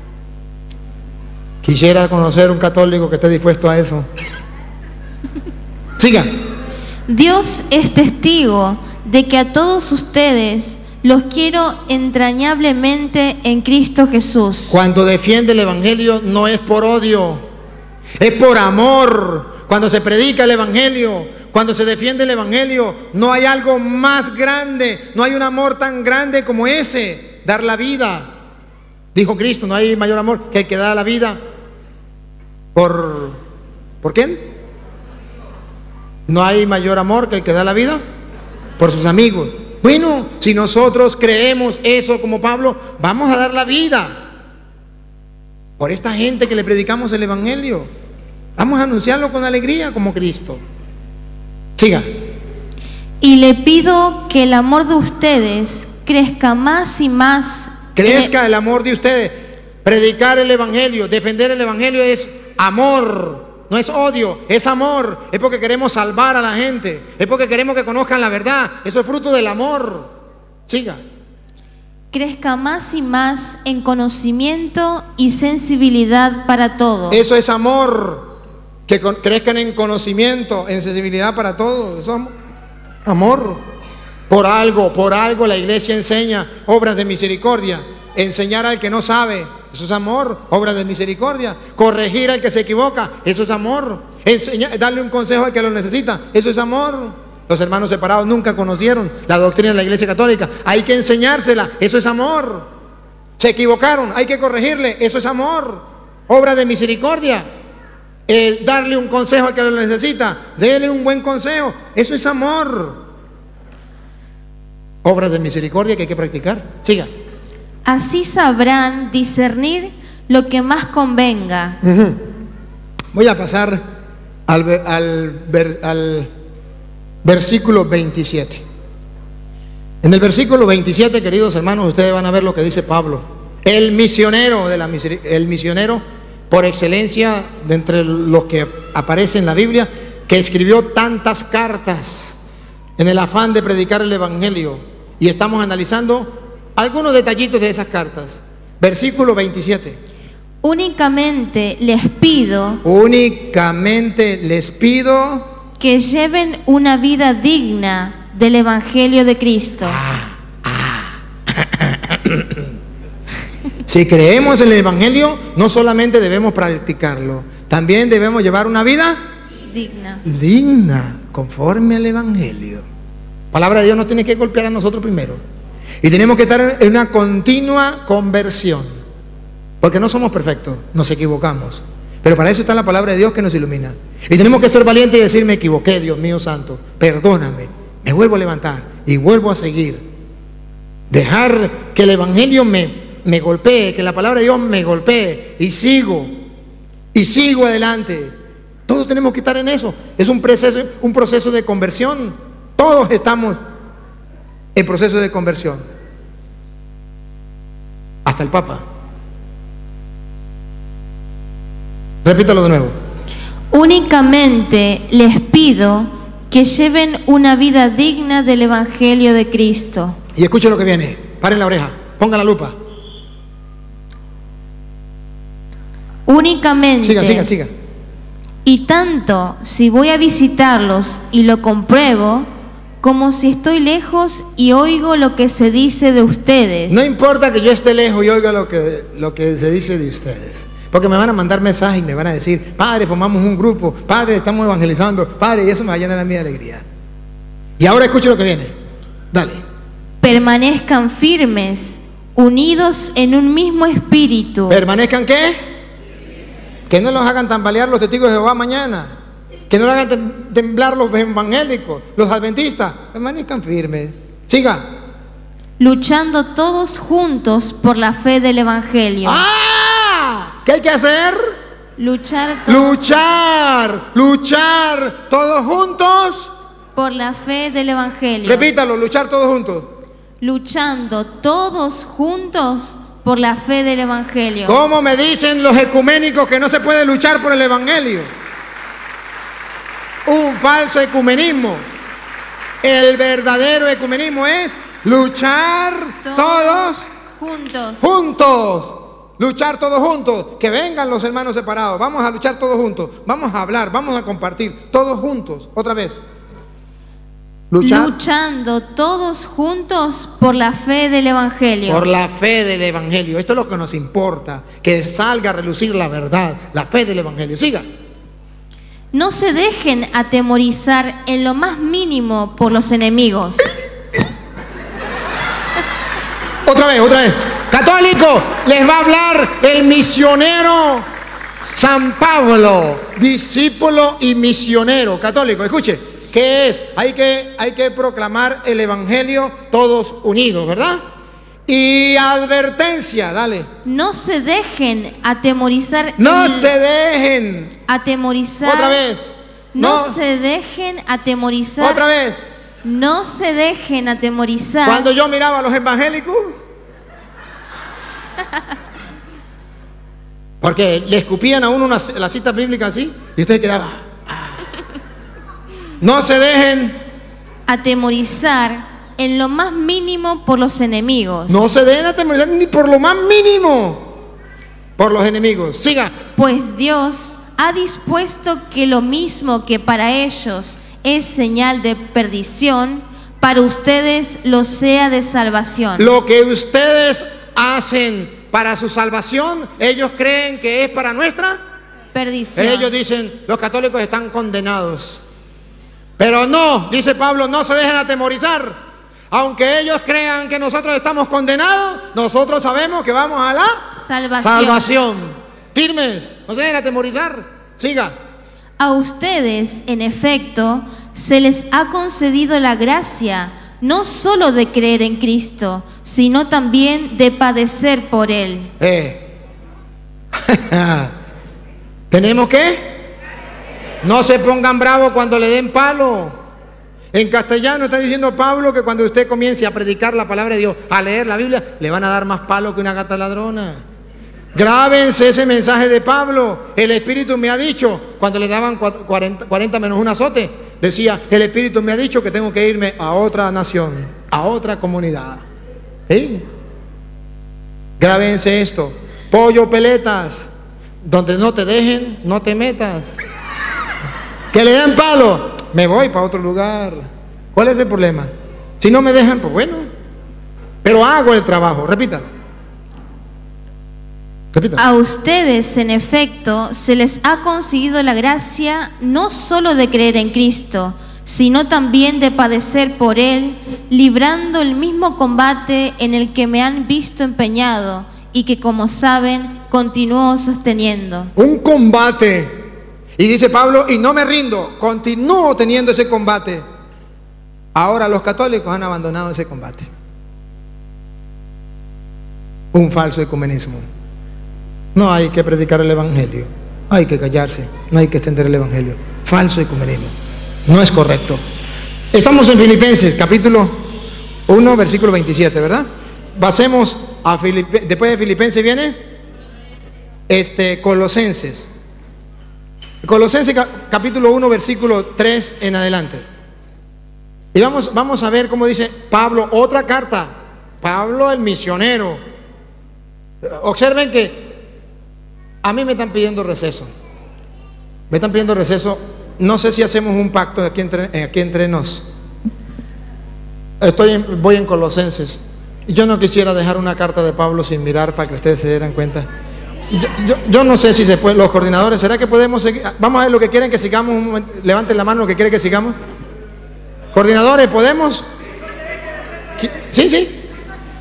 Quisiera conocer un católico que esté dispuesto a eso. Siga. Dios es testigo de que a todos ustedes los quiero entrañablemente en Cristo Jesús. Cuando defiende el Evangelio no es por odio, es por amor. Cuando se predica el Evangelio, cuando se defiende el Evangelio, no hay algo más grande, no hay un amor tan grande como ese, dar la vida. Dijo Cristo, no hay mayor amor que el que da la vida. ¿Por, ¿por quién? No hay mayor amor que el que da la vida por sus amigos. Bueno, si nosotros creemos eso como Pablo, vamos a dar la vida por esta gente que le predicamos el Evangelio. Vamos a anunciarlo con alegría como Cristo. Siga. Y le pido que el amor de ustedes crezca más y más. Crezca el amor de ustedes. Predicar el Evangelio, defender el Evangelio es amor. No es odio, es amor. Es porque queremos salvar a la gente. Es porque queremos que conozcan la verdad. Eso es fruto del amor. Siga. Crezca más y más en conocimiento y sensibilidad para todo. Eso es amor. Que con, crezcan en conocimiento, en sensibilidad para todo. Eso es amor. Por algo, por algo la iglesia enseña obras de misericordia. Enseñar al que no sabe, eso es amor. Obras de misericordia. Corregir al que se equivoca, eso es amor. Enseñar, darle un consejo al que lo necesita, eso es amor. Los hermanos separados nunca conocieron la doctrina de la iglesia católica. Hay que enseñársela, eso es amor. Se equivocaron, hay que corregirle, eso es amor. Obras de misericordia. Eh, darle un consejo al que lo necesita, déle un buen consejo, eso es amor. Obras de misericordia que hay que practicar. Siga. Así sabrán discernir lo que más convenga. Uh-huh. Voy a pasar al, al, ver, al versículo veintisiete. En el versículo veintisiete, queridos hermanos, ustedes van a ver lo que dice Pablo, el misionero de la el misionero por excelencia de entre los que aparecen en la Biblia, que escribió tantas cartas en el afán de predicar el Evangelio. Y estamos analizando algunos detallitos de esas cartas. Versículo veintisiete. Únicamente les pido, únicamente les pido que lleven una vida digna del Evangelio de Cristo. Ah, ah. Si creemos en el Evangelio, no solamente debemos practicarlo, también debemos llevar una vida digna, digna, conforme al Evangelio. Palabra de Dios nos tiene que golpear a nosotros primero. Y tenemos que estar en una continua conversión, porque no somos perfectos, nos equivocamos, pero para eso está la palabra de Dios que nos ilumina. Y tenemos que ser valientes y decir: me equivoqué, Dios mío santo, perdóname, me vuelvo a levantar y vuelvo a seguir. Dejar que el Evangelio me, me golpee, que la palabra de Dios me golpee, y sigo, y sigo adelante. Todos tenemos que estar en eso. Es un proceso, un proceso de conversión. Todos estamos en proceso de conversión. Hasta el Papa. Repítalo de nuevo. Únicamente les pido que lleven una vida digna del Evangelio de Cristo. Y escuchen lo que viene. Paren la oreja, pongan la lupa. Únicamente. Siga, siga, siga. Y tanto si voy a visitarlos y lo compruebo, como si estoy lejos y oigo lo que se dice de ustedes. No importa que yo esté lejos y oiga lo que, lo que se dice de ustedes, porque me van a mandar mensajes y me van a decir: padre, formamos un grupo, padre, estamos evangelizando, padre, y eso me va a llenar a mí de alegría. Y ahora escuche lo que viene. Dale. Permanezcan firmes unidos en un mismo espíritu. ¿Permanezcan qué? Que no los hagan tambalear los testigos de Jehová mañana. Que no los hagan tem- temblar los evangélicos, los adventistas. Permanezcan firmes. Siga. Luchando todos juntos por la fe del Evangelio. ¡Ah! ¿Qué hay que hacer? Luchar todos Luchar, luchar todos juntos. por la fe del Evangelio. Repítalo, luchar todos juntos. Luchando todos juntos por la fe del Evangelio. ¿Cómo me dicen los ecuménicos que no se puede luchar por el Evangelio? Un falso ecumenismo. El verdadero ecumenismo es luchar Todos todos juntos. juntos. Luchar todos juntos. Que vengan los hermanos separados. Vamos a luchar todos juntos. Vamos a hablar, vamos a compartir. Todos juntos. Otra vez. Luchar Luchando todos juntos por la fe del Evangelio. por la fe del Evangelio. Esto es lo que nos importa. Que salga a relucir la verdad. La fe del Evangelio. Siga. No se dejen atemorizar en lo más mínimo por los enemigos. Otra vez, otra vez. Católico, les va a hablar el misionero San Pablo, discípulo y misionero. Católico, escuche, ¿qué es? Hay que, hay que proclamar el Evangelio todos unidos, ¿verdad? Y advertencia, dale. No se dejen atemorizar. No en- se dejen. Atemorizar. Otra vez. No, No. se dejen atemorizar. Otra vez. No se dejen atemorizar. Cuando yo miraba a los evangélicos, porque le escupían a uno una, la cita bíblica así, y usted quedaba. "Ah". No se dejen, Atemorizar en lo más mínimo por los enemigos. no se dejen atemorizar ni por lo más mínimo por los enemigos. Siga. Pues Dios ha dispuesto que lo mismo que para ellos es señal de perdición, para ustedes lo sea de salvación. Lo que ustedes hacen para su salvación, ellos creen que es para nuestra. Perdición. Ellos dicen, los católicos están condenados. Pero no, dice Pablo, no se dejen atemorizar. Aunque ellos crean que nosotros estamos condenados, nosotros sabemos que vamos a la Salvación. salvación. Firmes, no se dejen atemorizar. Siga. A ustedes, en efecto, se les ha concedido la gracia, no solo de creer en Cristo, sino también de padecer por Él. Eh. ¿Tenemos qué? No se pongan bravos cuando le den palo. En castellano está diciendo Pablo que cuando usted comience a predicar la palabra de Dios, a leer la Biblia, le van a dar más palo que una gata ladrona. Grábense ese mensaje de Pablo. El Espíritu me ha dicho, cuando le daban cuarenta, cuarenta menos un azote, decía, el Espíritu me ha dicho que tengo que irme a otra nación, a otra comunidad. ¿Sí? Grábense esto. Pollo peletas, donde no te dejen, no te metas. Que le den palo, me voy para otro lugar. ¿Cuál es el problema? Si no me dejan, pues bueno, pero hago el trabajo. Repítalo. Repítalo. A ustedes, en efecto, se les ha concedido la gracia no solo de creer en Cristo, sino también de padecer por Él, librando el mismo combate en el que me han visto empeñado y que, como saben, continúo sosteniendo. Un combate. Y dice Pablo, y no me rindo, continúo teniendo ese combate. Ahora los católicos han abandonado ese combate. Un falso ecumenismo. No hay que predicar el Evangelio, hay que callarse, no hay que extender el Evangelio. Falso ecumenismo, no es correcto. Estamos en Filipenses, capítulo uno, versículo veintisiete, ¿verdad? Pasemos a Filipenses. Después de Filipenses viene este, Colosenses. Colosenses capítulo uno, versículo tres en adelante. Y vamos, vamos a ver cómo dice Pablo, otra carta. Pablo el misionero. Observen que a mí me están pidiendo receso. Me están pidiendo receso. No sé si hacemos un pacto aquí entre, aquí entre nos. Estoy en, voy en Colosenses. Yo no quisiera dejar una carta de Pablo sin mirar para que ustedes se dieran cuenta. Yo, yo, yo no sé si se puede, los coordinadores, ¿será que podemos seguir? Vamos a ver lo que quieren que sigamos. Un momento, levanten la mano lo que quieren que sigamos. Coordinadores, ¿podemos? Sí, sí.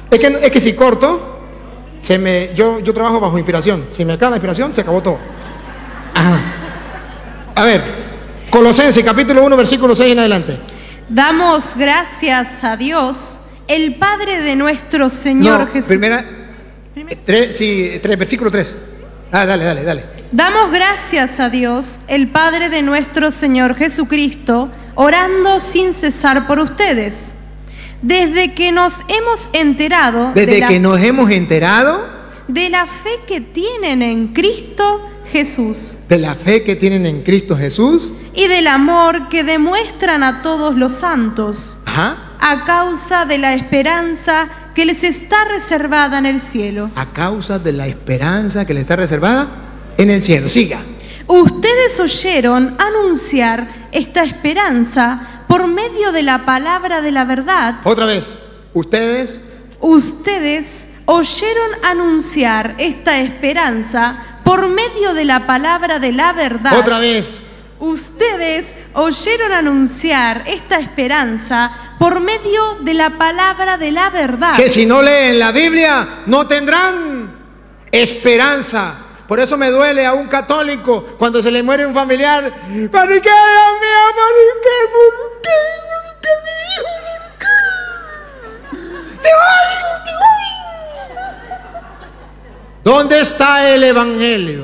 Es que, es que si corto, se me, yo, yo trabajo bajo inspiración. Si me acaba la inspiración, se acabó todo. Ajá. A ver, Colosenses capítulo uno, versículo seis en adelante. Damos gracias a Dios, el Padre de nuestro Señor No, Jesús. primera, tres, sí, tres, versículo tres. Ah, dale, dale, dale. Damos gracias a Dios, el Padre de nuestro Señor Jesucristo, orando sin cesar por ustedes. Desde que nos hemos enterado Desde de la, que nos hemos enterado de la fe que tienen en Cristo Jesús de la fe que tienen en Cristo Jesús, y del amor que demuestran a todos los santos, ajá, a causa de la esperanza que les está reservada en el cielo. a causa de la esperanza que le está reservada en el cielo. Siga. Ustedes oyeron anunciar esta esperanza por medio de la palabra de la verdad. Otra vez. Ustedes Ustedes oyeron anunciar esta esperanza por medio de la palabra de la verdad. Otra vez. Ustedes oyeron anunciar esta esperanza por medio de la palabra de la verdad. Que si no leen la Biblia no tendrán esperanza. Por eso me duele a un católico cuando se le muere un familiar. ¿Por qué, Dios mío? ¿Por qué? ¿Por qué? ¿Por qué, mi hijo? ¿Por qué? Te odio, te odio. ¿Dónde está el evangelio?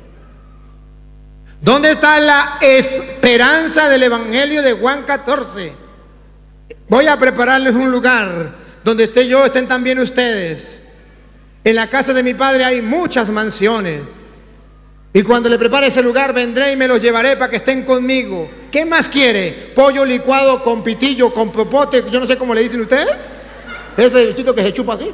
¿Dónde está la esperanza del evangelio de Juan catorce? Voy a prepararles un lugar donde esté yo, estén también ustedes. En la casa de mi padre hay muchas mansiones. Y cuando le prepare ese lugar, vendré y me los llevaré para que estén conmigo. ¿Qué más quiere? Pollo licuado con pitillo, con popote, yo no sé cómo le dicen ustedes. Ese bichito que se chupa así.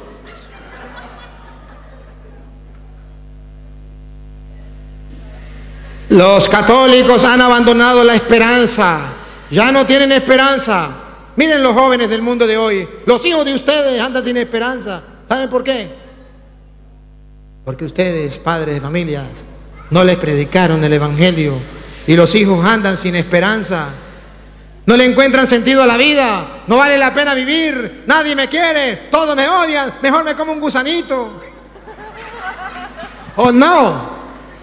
Los católicos han abandonado la esperanza. Ya no tienen esperanza. Miren los jóvenes del mundo de hoy. Los hijos de ustedes andan sin esperanza. ¿Saben por qué? Porque ustedes, padres de familias, no les predicaron el evangelio. Y los hijos andan sin esperanza. No le encuentran sentido a la vida. No vale la pena vivir. Nadie me quiere. Todos me odian. Mejor me como un gusanito. ¿O no?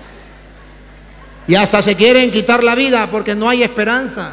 Y hasta se quieren quitar la vida porque no hay esperanza.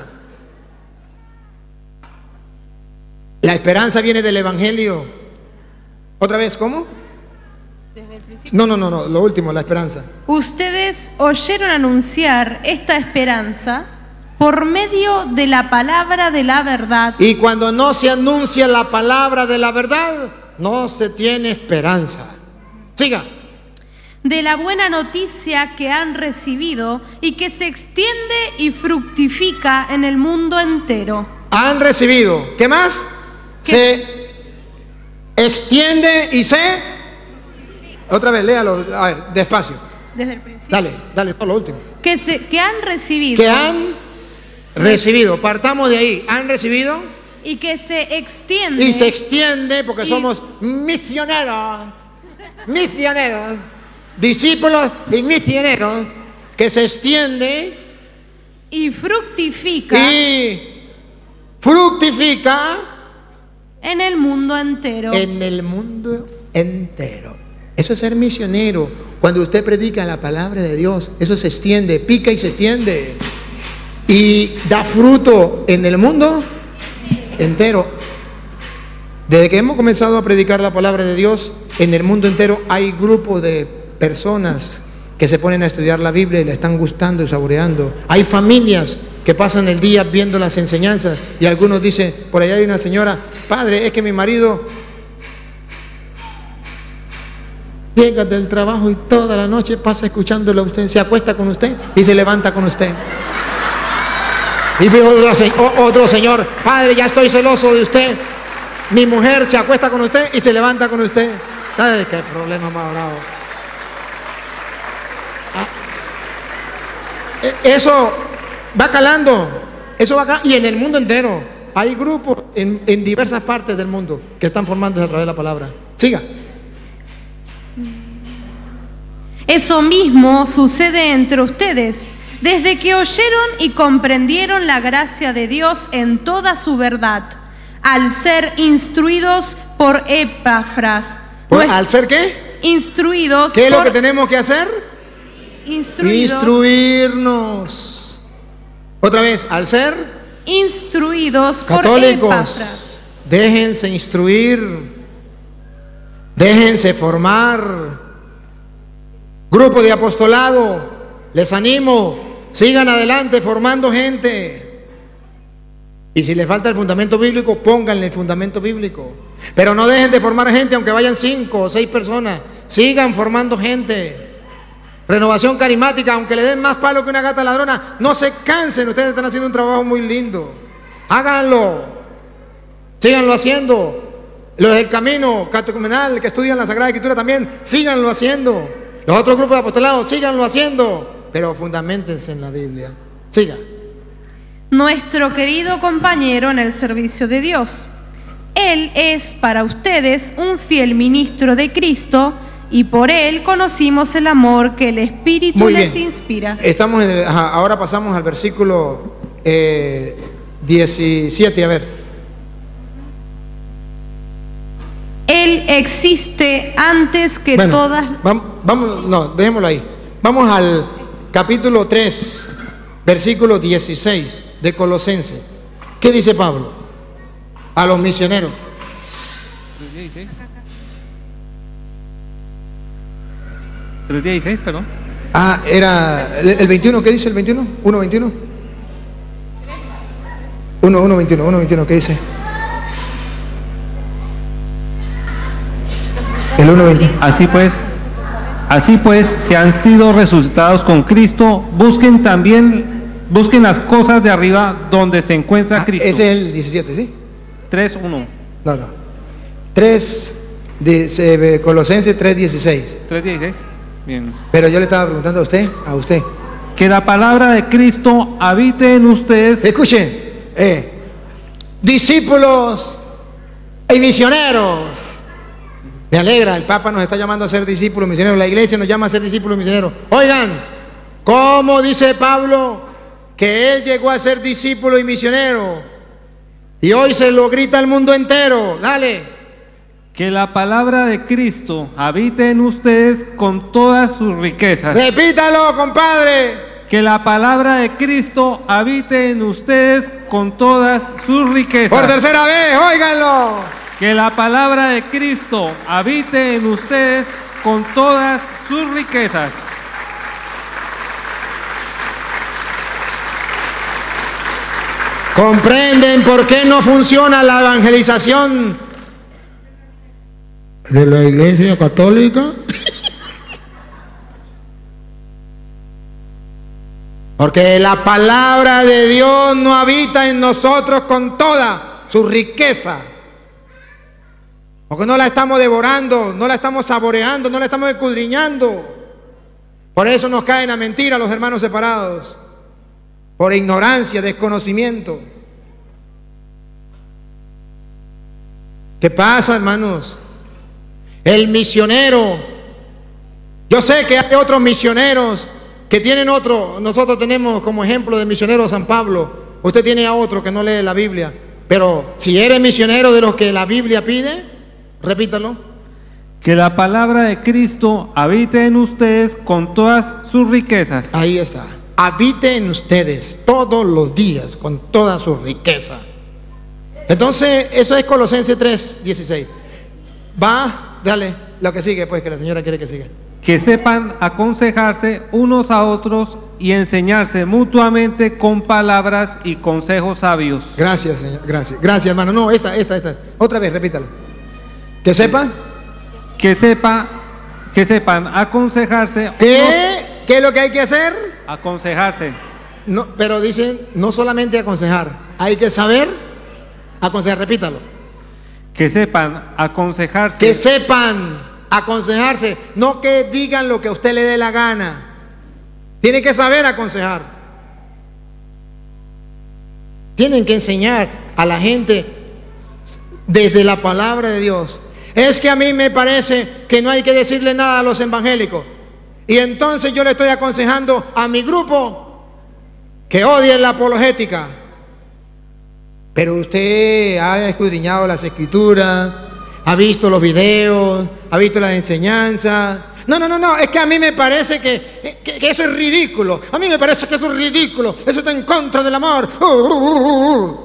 La esperanza viene del evangelio. ¿Otra vez cómo? Desde el principio. No, no, no, no, lo último, la esperanza. Ustedes oyeron anunciar esta esperanza por medio de la palabra de la verdad. Y cuando no se anuncia la palabra de la verdad, no se tiene esperanza. Siga. De la buena noticia que han recibido y que se extiende y fructifica en el mundo entero. Han recibido. ¿Qué más? ¿Qué? Se extiende y se... Otra vez, léalo, a ver, despacio. Desde el principio. Dale, dale, todo lo último. Que, se, que han recibido. Que han recibido. Partamos de ahí. Han recibido Y que se extiende. y se extiende porque Y- somos misioneros. Misioneros. Discípulos y misioneros. Que se extiende Y fructifica y fructifica en el mundo entero. en el mundo entero. Eso es ser misionero. Cuando usted predica la palabra de Dios, eso se extiende, pica y se extiende. Y da fruto en el mundo entero. Desde que hemos comenzado a predicar la palabra de Dios, en el mundo entero hay grupos de personas que se ponen a estudiar la Biblia y la están gustando y saboreando. Hay familias que pasan el día viendo las enseñanzas y algunos dicen, por allá hay una señora, padre, es que mi marido llega del trabajo y toda la noche pasa escuchándolo a usted, se acuesta con usted y se levanta con usted. Y veo otro, se- o- otro señor, padre, ya estoy celoso de usted. Mi mujer se acuesta con usted y se levanta con usted. Ay, qué problema más bravo. Ah, e- Eso va calando, eso va calando. Y en el mundo entero hay grupos en, en diversas partes del mundo que están formándose a través de la palabra. Siga. Eso mismo sucede entre ustedes, desde que oyeron y comprendieron la gracia de Dios en toda su verdad, al ser instruidos por Epafras. Por- Nues- ¿Al ser qué? Instruidos ¿Qué es lo por que tenemos que hacer? instruidos, Instruirnos. Otra vez, al ser instruidos por católicos, Epafras. déjense instruir, déjense formar. Grupo de apostolado, les animo, sigan adelante formando gente. Y si les falta el fundamento bíblico, pónganle el fundamento bíblico. Pero no dejen de formar gente, aunque vayan cinco o seis personas. Sigan formando gente. Renovación carismática, aunque le den más palo que una gata ladrona, no se cansen. Ustedes están haciendo un trabajo muy lindo. Háganlo. Síganlo haciendo. Los del camino catecumenal que estudian la Sagrada Escritura también, síganlo haciendo. Los otros grupos de apostolado, síganlo haciendo. Pero fundamentense en la Biblia. Sigan. Nuestro querido compañero en el servicio de Dios. Él es para ustedes un fiel ministro de Cristo y por él conocimos el amor que el Espíritu Muy les bien. inspira. Estamos en el- ajá, ahora pasamos al versículo eh, diecisiete, a ver. Él existe antes que Bueno, todas. vam- vamos, no, dejémoslo ahí. Vamos al capítulo tres, versículo dieciséis de Colosenses. ¿Qué dice Pablo? A los misioneros. tres dieciséis, perdón. Ah, era el, el veintiuno, ¿qué dice el veintiuno? uno veintiuno. uno, uno veintiuno, uno veintiuno, ¿qué dice? El uno veintiuno. Así pues, así pues, si han sido resucitados con Cristo, busquen también, busquen las cosas de arriba donde se encuentra Ah, Cristo. ese es el diecisiete, ¿sí? tres uno. No, no. tres, de, Colosenses tres dieciséis. tres dieciséis. Bien. Pero yo le estaba preguntando a usted, a usted. Que la palabra de Cristo habite en ustedes. Escuchen, eh, discípulos y misioneros. Me alegra, el Papa nos está llamando a ser discípulos misioneros, la iglesia nos llama a ser discípulos misioneros. Oigan, ¿cómo dice Pablo que él llegó a ser discípulo y misionero? Y hoy se lo grita al mundo entero. Dale. Que la palabra de Cristo habite en ustedes con todas sus riquezas. Repítalo, compadre. Que la palabra de Cristo habite en ustedes con todas sus riquezas. Por tercera vez, óiganlo. Que la palabra de Cristo habite en ustedes con todas sus riquezas. ¿Comprenden por qué no funciona la evangelización de la Iglesia Católica? Porque la palabra de Dios no habita en nosotros con toda su riqueza. Porque no la estamos devorando, no la estamos saboreando, no la estamos escudriñando. Por eso nos caen a mentira los hermanos separados. Por ignorancia, desconocimiento. ¿Qué pasa, hermanos? El misionero. Yo sé que hay otros misioneros que tienen otro. Nosotros tenemos como ejemplo de misionero San Pablo. Usted tiene a otro que no lee la Biblia. Pero si eres misionero de los que la Biblia pide, repítalo. Que la palabra de Cristo habite en ustedes con todas sus riquezas. Ahí está. Habite en ustedes todos los días con toda su riqueza. Entonces, eso es Colosenses tres dieciséis. Va, dale, lo que sigue, pues, que la señora quiere que siga. Que sepan aconsejarse unos a otros y enseñarse mutuamente con palabras y consejos sabios. Gracias, señor, gracias. Gracias, hermano. No, esta, esta, esta. Otra vez, repítalo. Que sepa. Que sepa, que sepan aconsejarse. ¿Qué? ¿Qué es lo que hay que hacer? unos- aconsejarse. No, pero dicen, no solamente aconsejar, hay que saber aconsejar, repítalo. Que sepan aconsejarse. Que sepan aconsejarse, no que digan lo que a usted le dé la gana. Tienen que saber aconsejar. Tienen que enseñar a la gente desde la palabra de Dios. Es que a mí me parece que no hay que decirle nada a los evangélicos. Y entonces yo le estoy aconsejando a mi grupo que odien la apologética. Pero usted ha escudriñado las escrituras, ha visto los videos, ha visto las enseñanzas. No, no, no, no, es que a mí me parece que, que, que eso es ridículo. A mí me parece que eso es ridículo. Eso está en contra del amor. Uh, uh, uh, uh.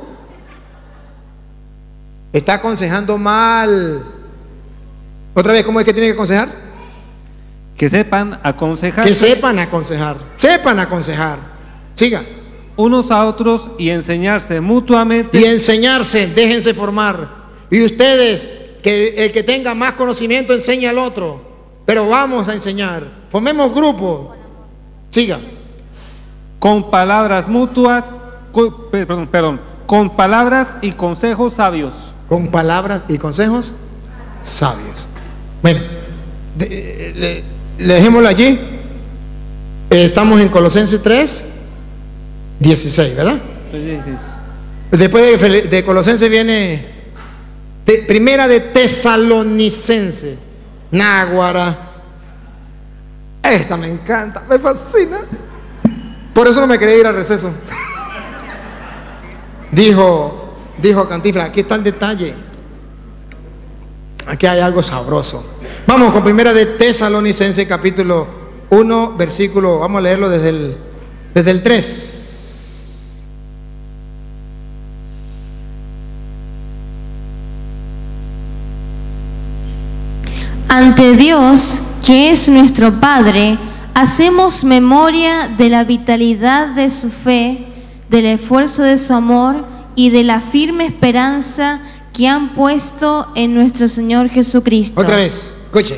Está aconsejando mal. Otra vez, ¿cómo es que tiene que aconsejar? Que sepan aconsejar. Que sepan aconsejar. Sepan aconsejar. Siga. Unos a otros y enseñarse mutuamente. Y enseñarse, déjense formar. Y ustedes, que el que tenga más conocimiento enseñe al otro. Pero vamos a enseñar. Formemos grupos. Siga. Con palabras mutuas, con, perdón, perdón, con palabras y consejos sabios. Con palabras y consejos sabios. Bueno, de, le, le dejémoslo allí. Eh, estamos en Colosenses tres, dieciséis, ¿verdad? Después de, de Colosenses viene de, primera de Tesalonicense. Náguara. Esta me encanta, me fascina. Por eso no me quería ir al receso. Dijo, dijo Cantinflas, aquí está el detalle. Aquí hay algo sabroso. Vamos con primera de Tesalonicense, capítulo uno, versículo, vamos a leerlo desde el, desde el tres. Ante Dios, que es nuestro Padre, hacemos memoria de la vitalidad de su fe, del esfuerzo de su amor y de la firme esperanza que han puesto en nuestro Señor Jesucristo. Otra vez, escuche.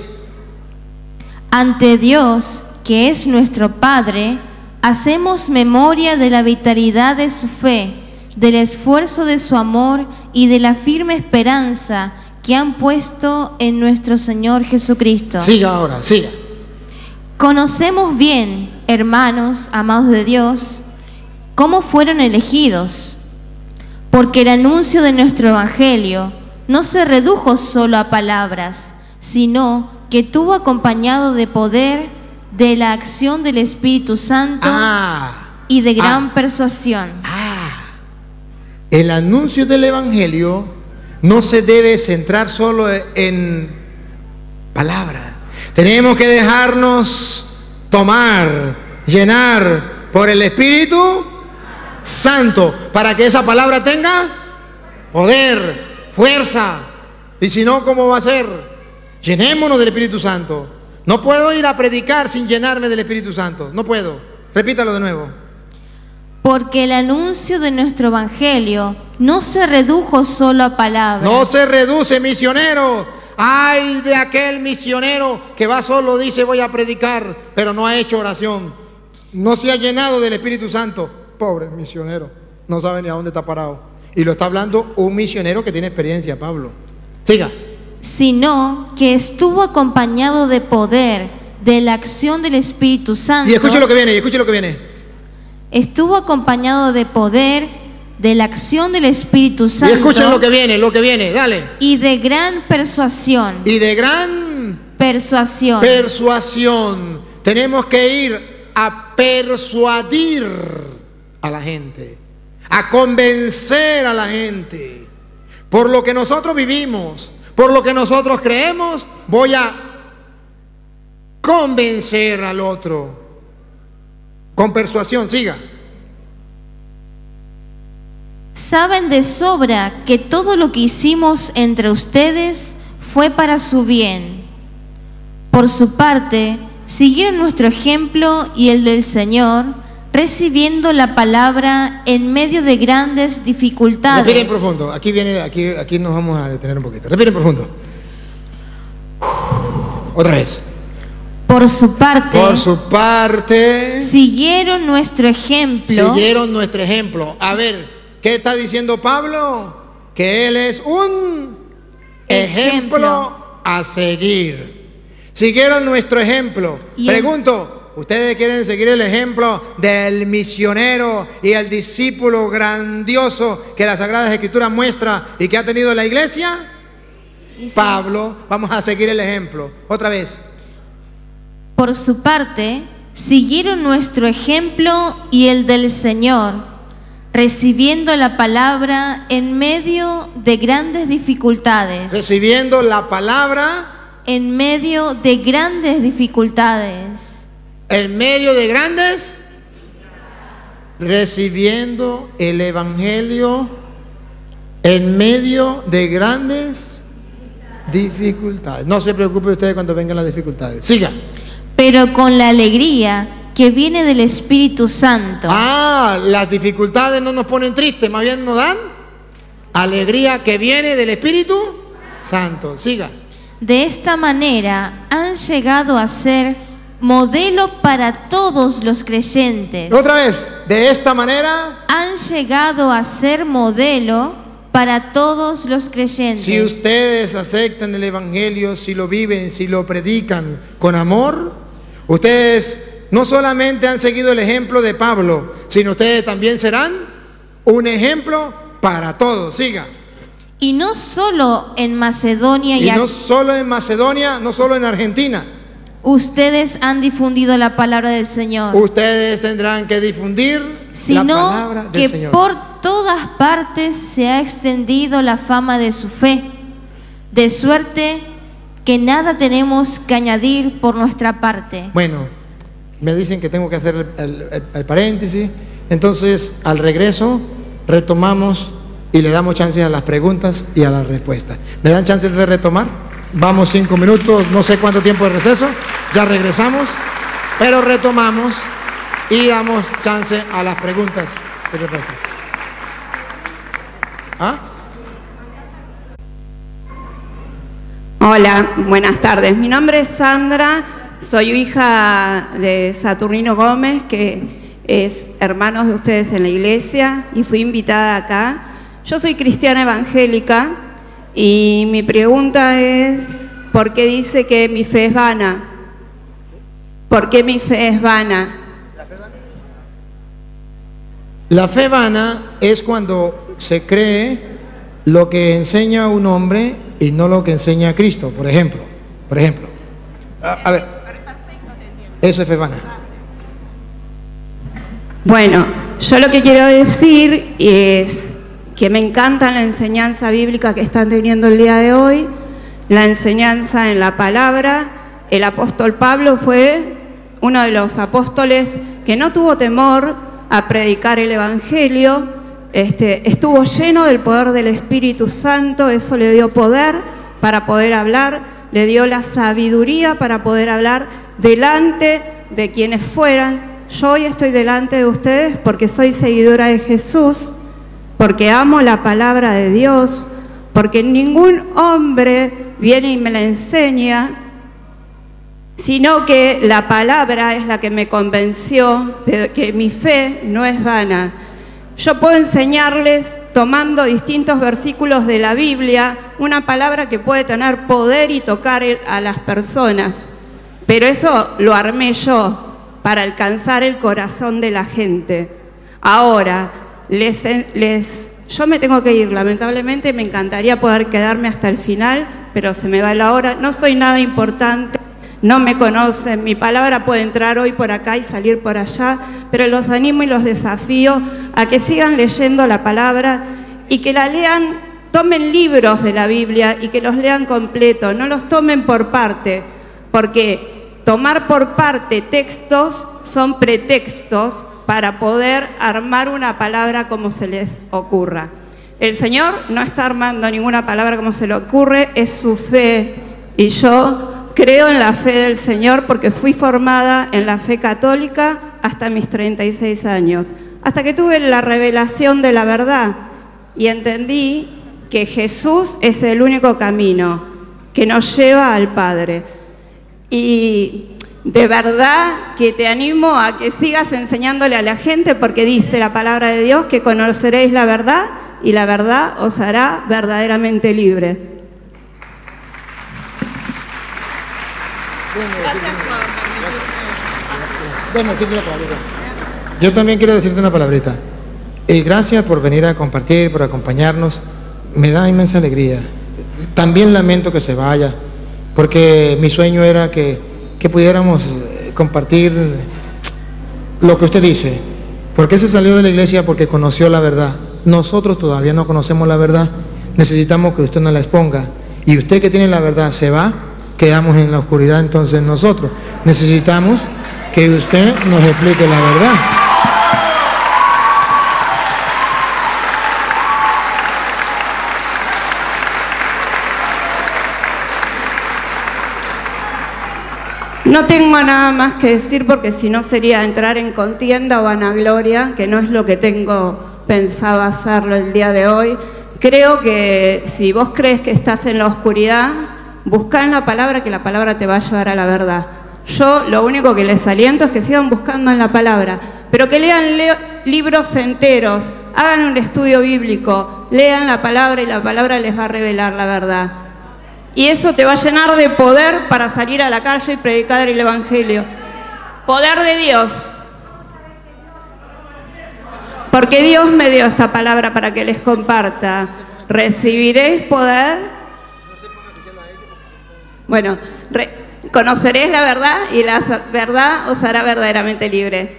Ante Dios, que es nuestro Padre, hacemos memoria de la vitalidad de su fe, del esfuerzo de su amor y de la firme esperanza que han puesto en nuestro Señor Jesucristo. Siga ahora, siga. Conocemos bien, hermanos, amados de Dios, cómo fueron elegidos, porque el anuncio de nuestro Evangelio no se redujo solo a palabras, sino que tuvo acompañado de poder, de la acción del Espíritu Santo ah, y de gran ah, persuasión. Ah, el anuncio del Evangelio no se debe centrar solo en palabras. Tenemos que dejarnos tomar, llenar por el Espíritu Santo para que esa palabra tenga poder, fuerza. Y si no, ¿cómo va a ser? Llenémonos del Espíritu Santo. No puedo ir a predicar sin llenarme del Espíritu Santo. No puedo. Repítalo de nuevo. Porque el anuncio de nuestro Evangelio no se redujo solo a palabras. No se reduce, misionero. Ay de aquel misionero que va solo, dice voy a predicar, pero no ha hecho oración. No se ha llenado del Espíritu Santo. Pobre misionero. No sabe ni a dónde está parado. Y lo está hablando un misionero que tiene experiencia, Pablo. Siga. Sino que estuvo acompañado de poder, de la acción del Espíritu Santo. Y escuche lo que viene, y escuche lo que viene. Estuvo acompañado de poder, de la acción del Espíritu Santo. Y escuchen lo que viene, lo que viene, dale. Y de gran persuasión. Y de gran persuasión. Persuasión. Tenemos que ir a persuadir a la gente, a convencer a la gente. Por lo que nosotros vivimos, por lo que nosotros creemos, voy a convencer al otro. Con persuasión, siga. Saben de sobra que todo lo que hicimos entre ustedes fue para su bien. Por su parte, siguieron nuestro ejemplo y el del Señor, recibiendo la palabra en medio de grandes dificultades. Respiren profundo. Aquí viene, aquí, aquí nos vamos a detener un poquito. Respiren profundo. Otra vez. Por su parte, por su parte, siguieron nuestro ejemplo. Siguieron nuestro ejemplo. A ver, ¿qué está diciendo Pablo? Que él es un ejemplo, ejemplo a seguir. Siguieron nuestro ejemplo. Pregunto, ¿ustedes quieren seguir el ejemplo del misionero y el discípulo grandioso que las Sagradas Escrituras muestra y que ha tenido la iglesia? Sí. Pablo, vamos a seguir el ejemplo. Otra vez. Por su parte, siguieron nuestro ejemplo y el del Señor, recibiendo la palabra en medio de grandes dificultades. Recibiendo la palabra En medio de grandes dificultades. en medio de grandes, recibiendo el evangelio en medio de grandes dificultades. No se preocupe usted cuando vengan las dificultades. Siga. Pero con la alegría que viene del Espíritu Santo. Ah, las dificultades no nos ponen tristes, más bien nos dan alegría que viene del Espíritu Santo. Siga. De esta manera han llegado a ser modelo para todos los creyentes. Otra vez, de esta manera, Han llegado a ser modelo para todos los creyentes. si ustedes aceptan el Evangelio, si lo viven, si lo predican con amor, ustedes no solamente han seguido el ejemplo de Pablo, sino ustedes también serán un ejemplo para todos. Siga. Y no solo en Macedonia y, Y Ac- no solo en Macedonia, no solo en Argentina. ustedes han difundido la palabra del Señor, Ustedes tendrán que difundir la palabra sino del que Señor. por todas partes se ha extendido la fama de su fe, de suerte que nada tenemos que añadir por nuestra parte. Bueno, me dicen que tengo que hacer el, el- el- el paréntesis. Entonces, al regreso, retomamos y le damos chances a las preguntas y a las respuestas. ¿Me dan chances de retomar? Vamos cinco minutos, no sé cuánto tiempo de receso. Ya regresamos, pero retomamos y damos chance a las preguntas y respuestas. ¿Ah? Hola, buenas tardes. Mi nombre es Sandra, soy hija de Saturnino Gómez, que es hermano de ustedes en la iglesia, y fui invitada acá. Yo soy cristiana evangélica y mi pregunta es, ¿por qué dice que mi fe es vana? ¿Por qué mi fe es vana? La fe vana es cuando se cree lo que enseña un hombre y no lo que enseña Cristo, por ejemplo. Por ejemplo. A, a ver. Eso es fe vana. Bueno, yo lo que quiero decir es que me encanta la enseñanza bíblica que están teniendo el día de hoy, la enseñanza en la palabra. El apóstol Pablo fue uno de los apóstoles que no tuvo temor a predicar el evangelio, este, estuvo lleno del poder del Espíritu Santo, eso le dio poder para poder hablar, le dio la sabiduría para poder hablar delante de quienes fueran. Yo hoy estoy delante de ustedes porque soy seguidora de Jesús, porque amo la palabra de Dios, porque ningún hombre viene y me la enseña, sino que la palabra es la que me convenció de que mi fe no es vana. Yo puedo enseñarles, tomando distintos versículos de la Biblia, una palabra que puede tener poder y tocar a las personas, pero eso lo armé yo para alcanzar el corazón de la gente. Ahora, les, les, yo me tengo que ir, lamentablemente, me encantaría poder quedarme hasta el final, pero se me va la hora, no soy nada importante. No me conocen, mi palabra puede entrar hoy por acá y salir por allá, pero los animo y los desafío a que sigan leyendo la palabra y que la lean, tomen libros de la Biblia y que los lean completo, no los tomen por parte, porque tomar por parte textos son pretextos para poder armar una palabra como se les ocurra. El Señor no está armando ninguna palabra como se le ocurre, es su fe, y yo creo en la fe del Señor porque fui formada en la fe católica hasta mis treinta y seis años, hasta que tuve la revelación de la verdad y entendí que Jesús es el único camino que nos lleva al Padre. Y de verdad que te animo a que sigas enseñándole a la gente, porque dice la palabra de Dios que conoceréis la verdad y la verdad os hará verdaderamente libre. Déjame decirte una palabrita. Yo también quiero decirte una palabrita. Eh, gracias por venir a compartir, por acompañarnos. Me da inmensa alegría. También lamento que se vaya, porque mi sueño era que, que pudiéramos compartir lo que usted dice, ¿Por qué se salió de la iglesia? Porque conoció la verdad. Nosotros todavía no conocemos la verdad. Necesitamos que usted nos la exponga. Y usted que tiene la verdad se va, quedamos en la oscuridad entonces nosotros. Necesitamos que usted nos explique la verdad. No tengo nada más que decir porque si no sería entrar en contienda o vanagloria, que no es lo que tengo pensado hacerlo el día de hoy. Creo que si vos crees que estás en la oscuridad, buscá en la palabra, que la palabra te va a llevar a la verdad. Yo lo único que les aliento es que sigan buscando en la palabra, pero que lean le libros enteros, hagan un estudio bíblico, lean la palabra y la palabra les va a revelar la verdad. Y eso te va a llenar de poder para salir a la calle y predicar el Evangelio. Poder de Dios. Porque Dios me dio esta palabra para que les comparta. Recibiréis poder. Bueno, re, conoceréis la verdad y la verdad os hará verdaderamente libre.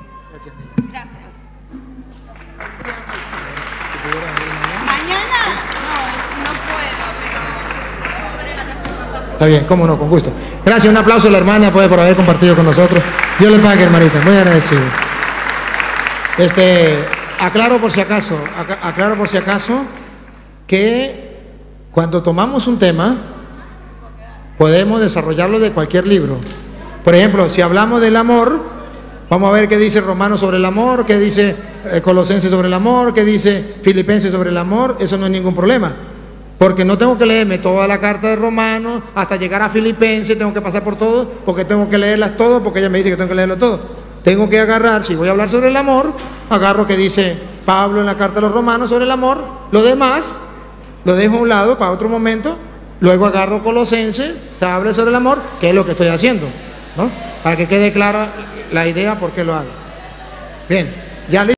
Está bien, cómo no, con gusto. Gracias, un aplauso a la hermana pues, por haber compartido con nosotros. Dios le pague, hermanita, muy agradecido. Este, aclaro por si acaso, aclaro por si acaso que cuando tomamos un tema podemos desarrollarlo de cualquier libro. Por ejemplo, si hablamos del amor, vamos a ver qué dice Romanos sobre el amor, qué dice eh, Colosenses sobre el amor, qué dice Filipenses sobre el amor. Eso no es ningún problema. Porque no tengo que leerme toda la carta de Romanos hasta llegar a Filipenses, tengo que pasar por todo, porque tengo que leerlas todo, porque ella me dice que tengo que leerlo todo. Tengo que agarrar, si voy a hablar sobre el amor, agarro que dice Pablo en la carta de los Romanos sobre el amor, lo demás lo dejo a un lado para otro momento, luego agarro Colosenses, te habla sobre el amor, que es lo que estoy haciendo, ¿no? Para que quede clara la idea por qué lo hago. Bien, ya le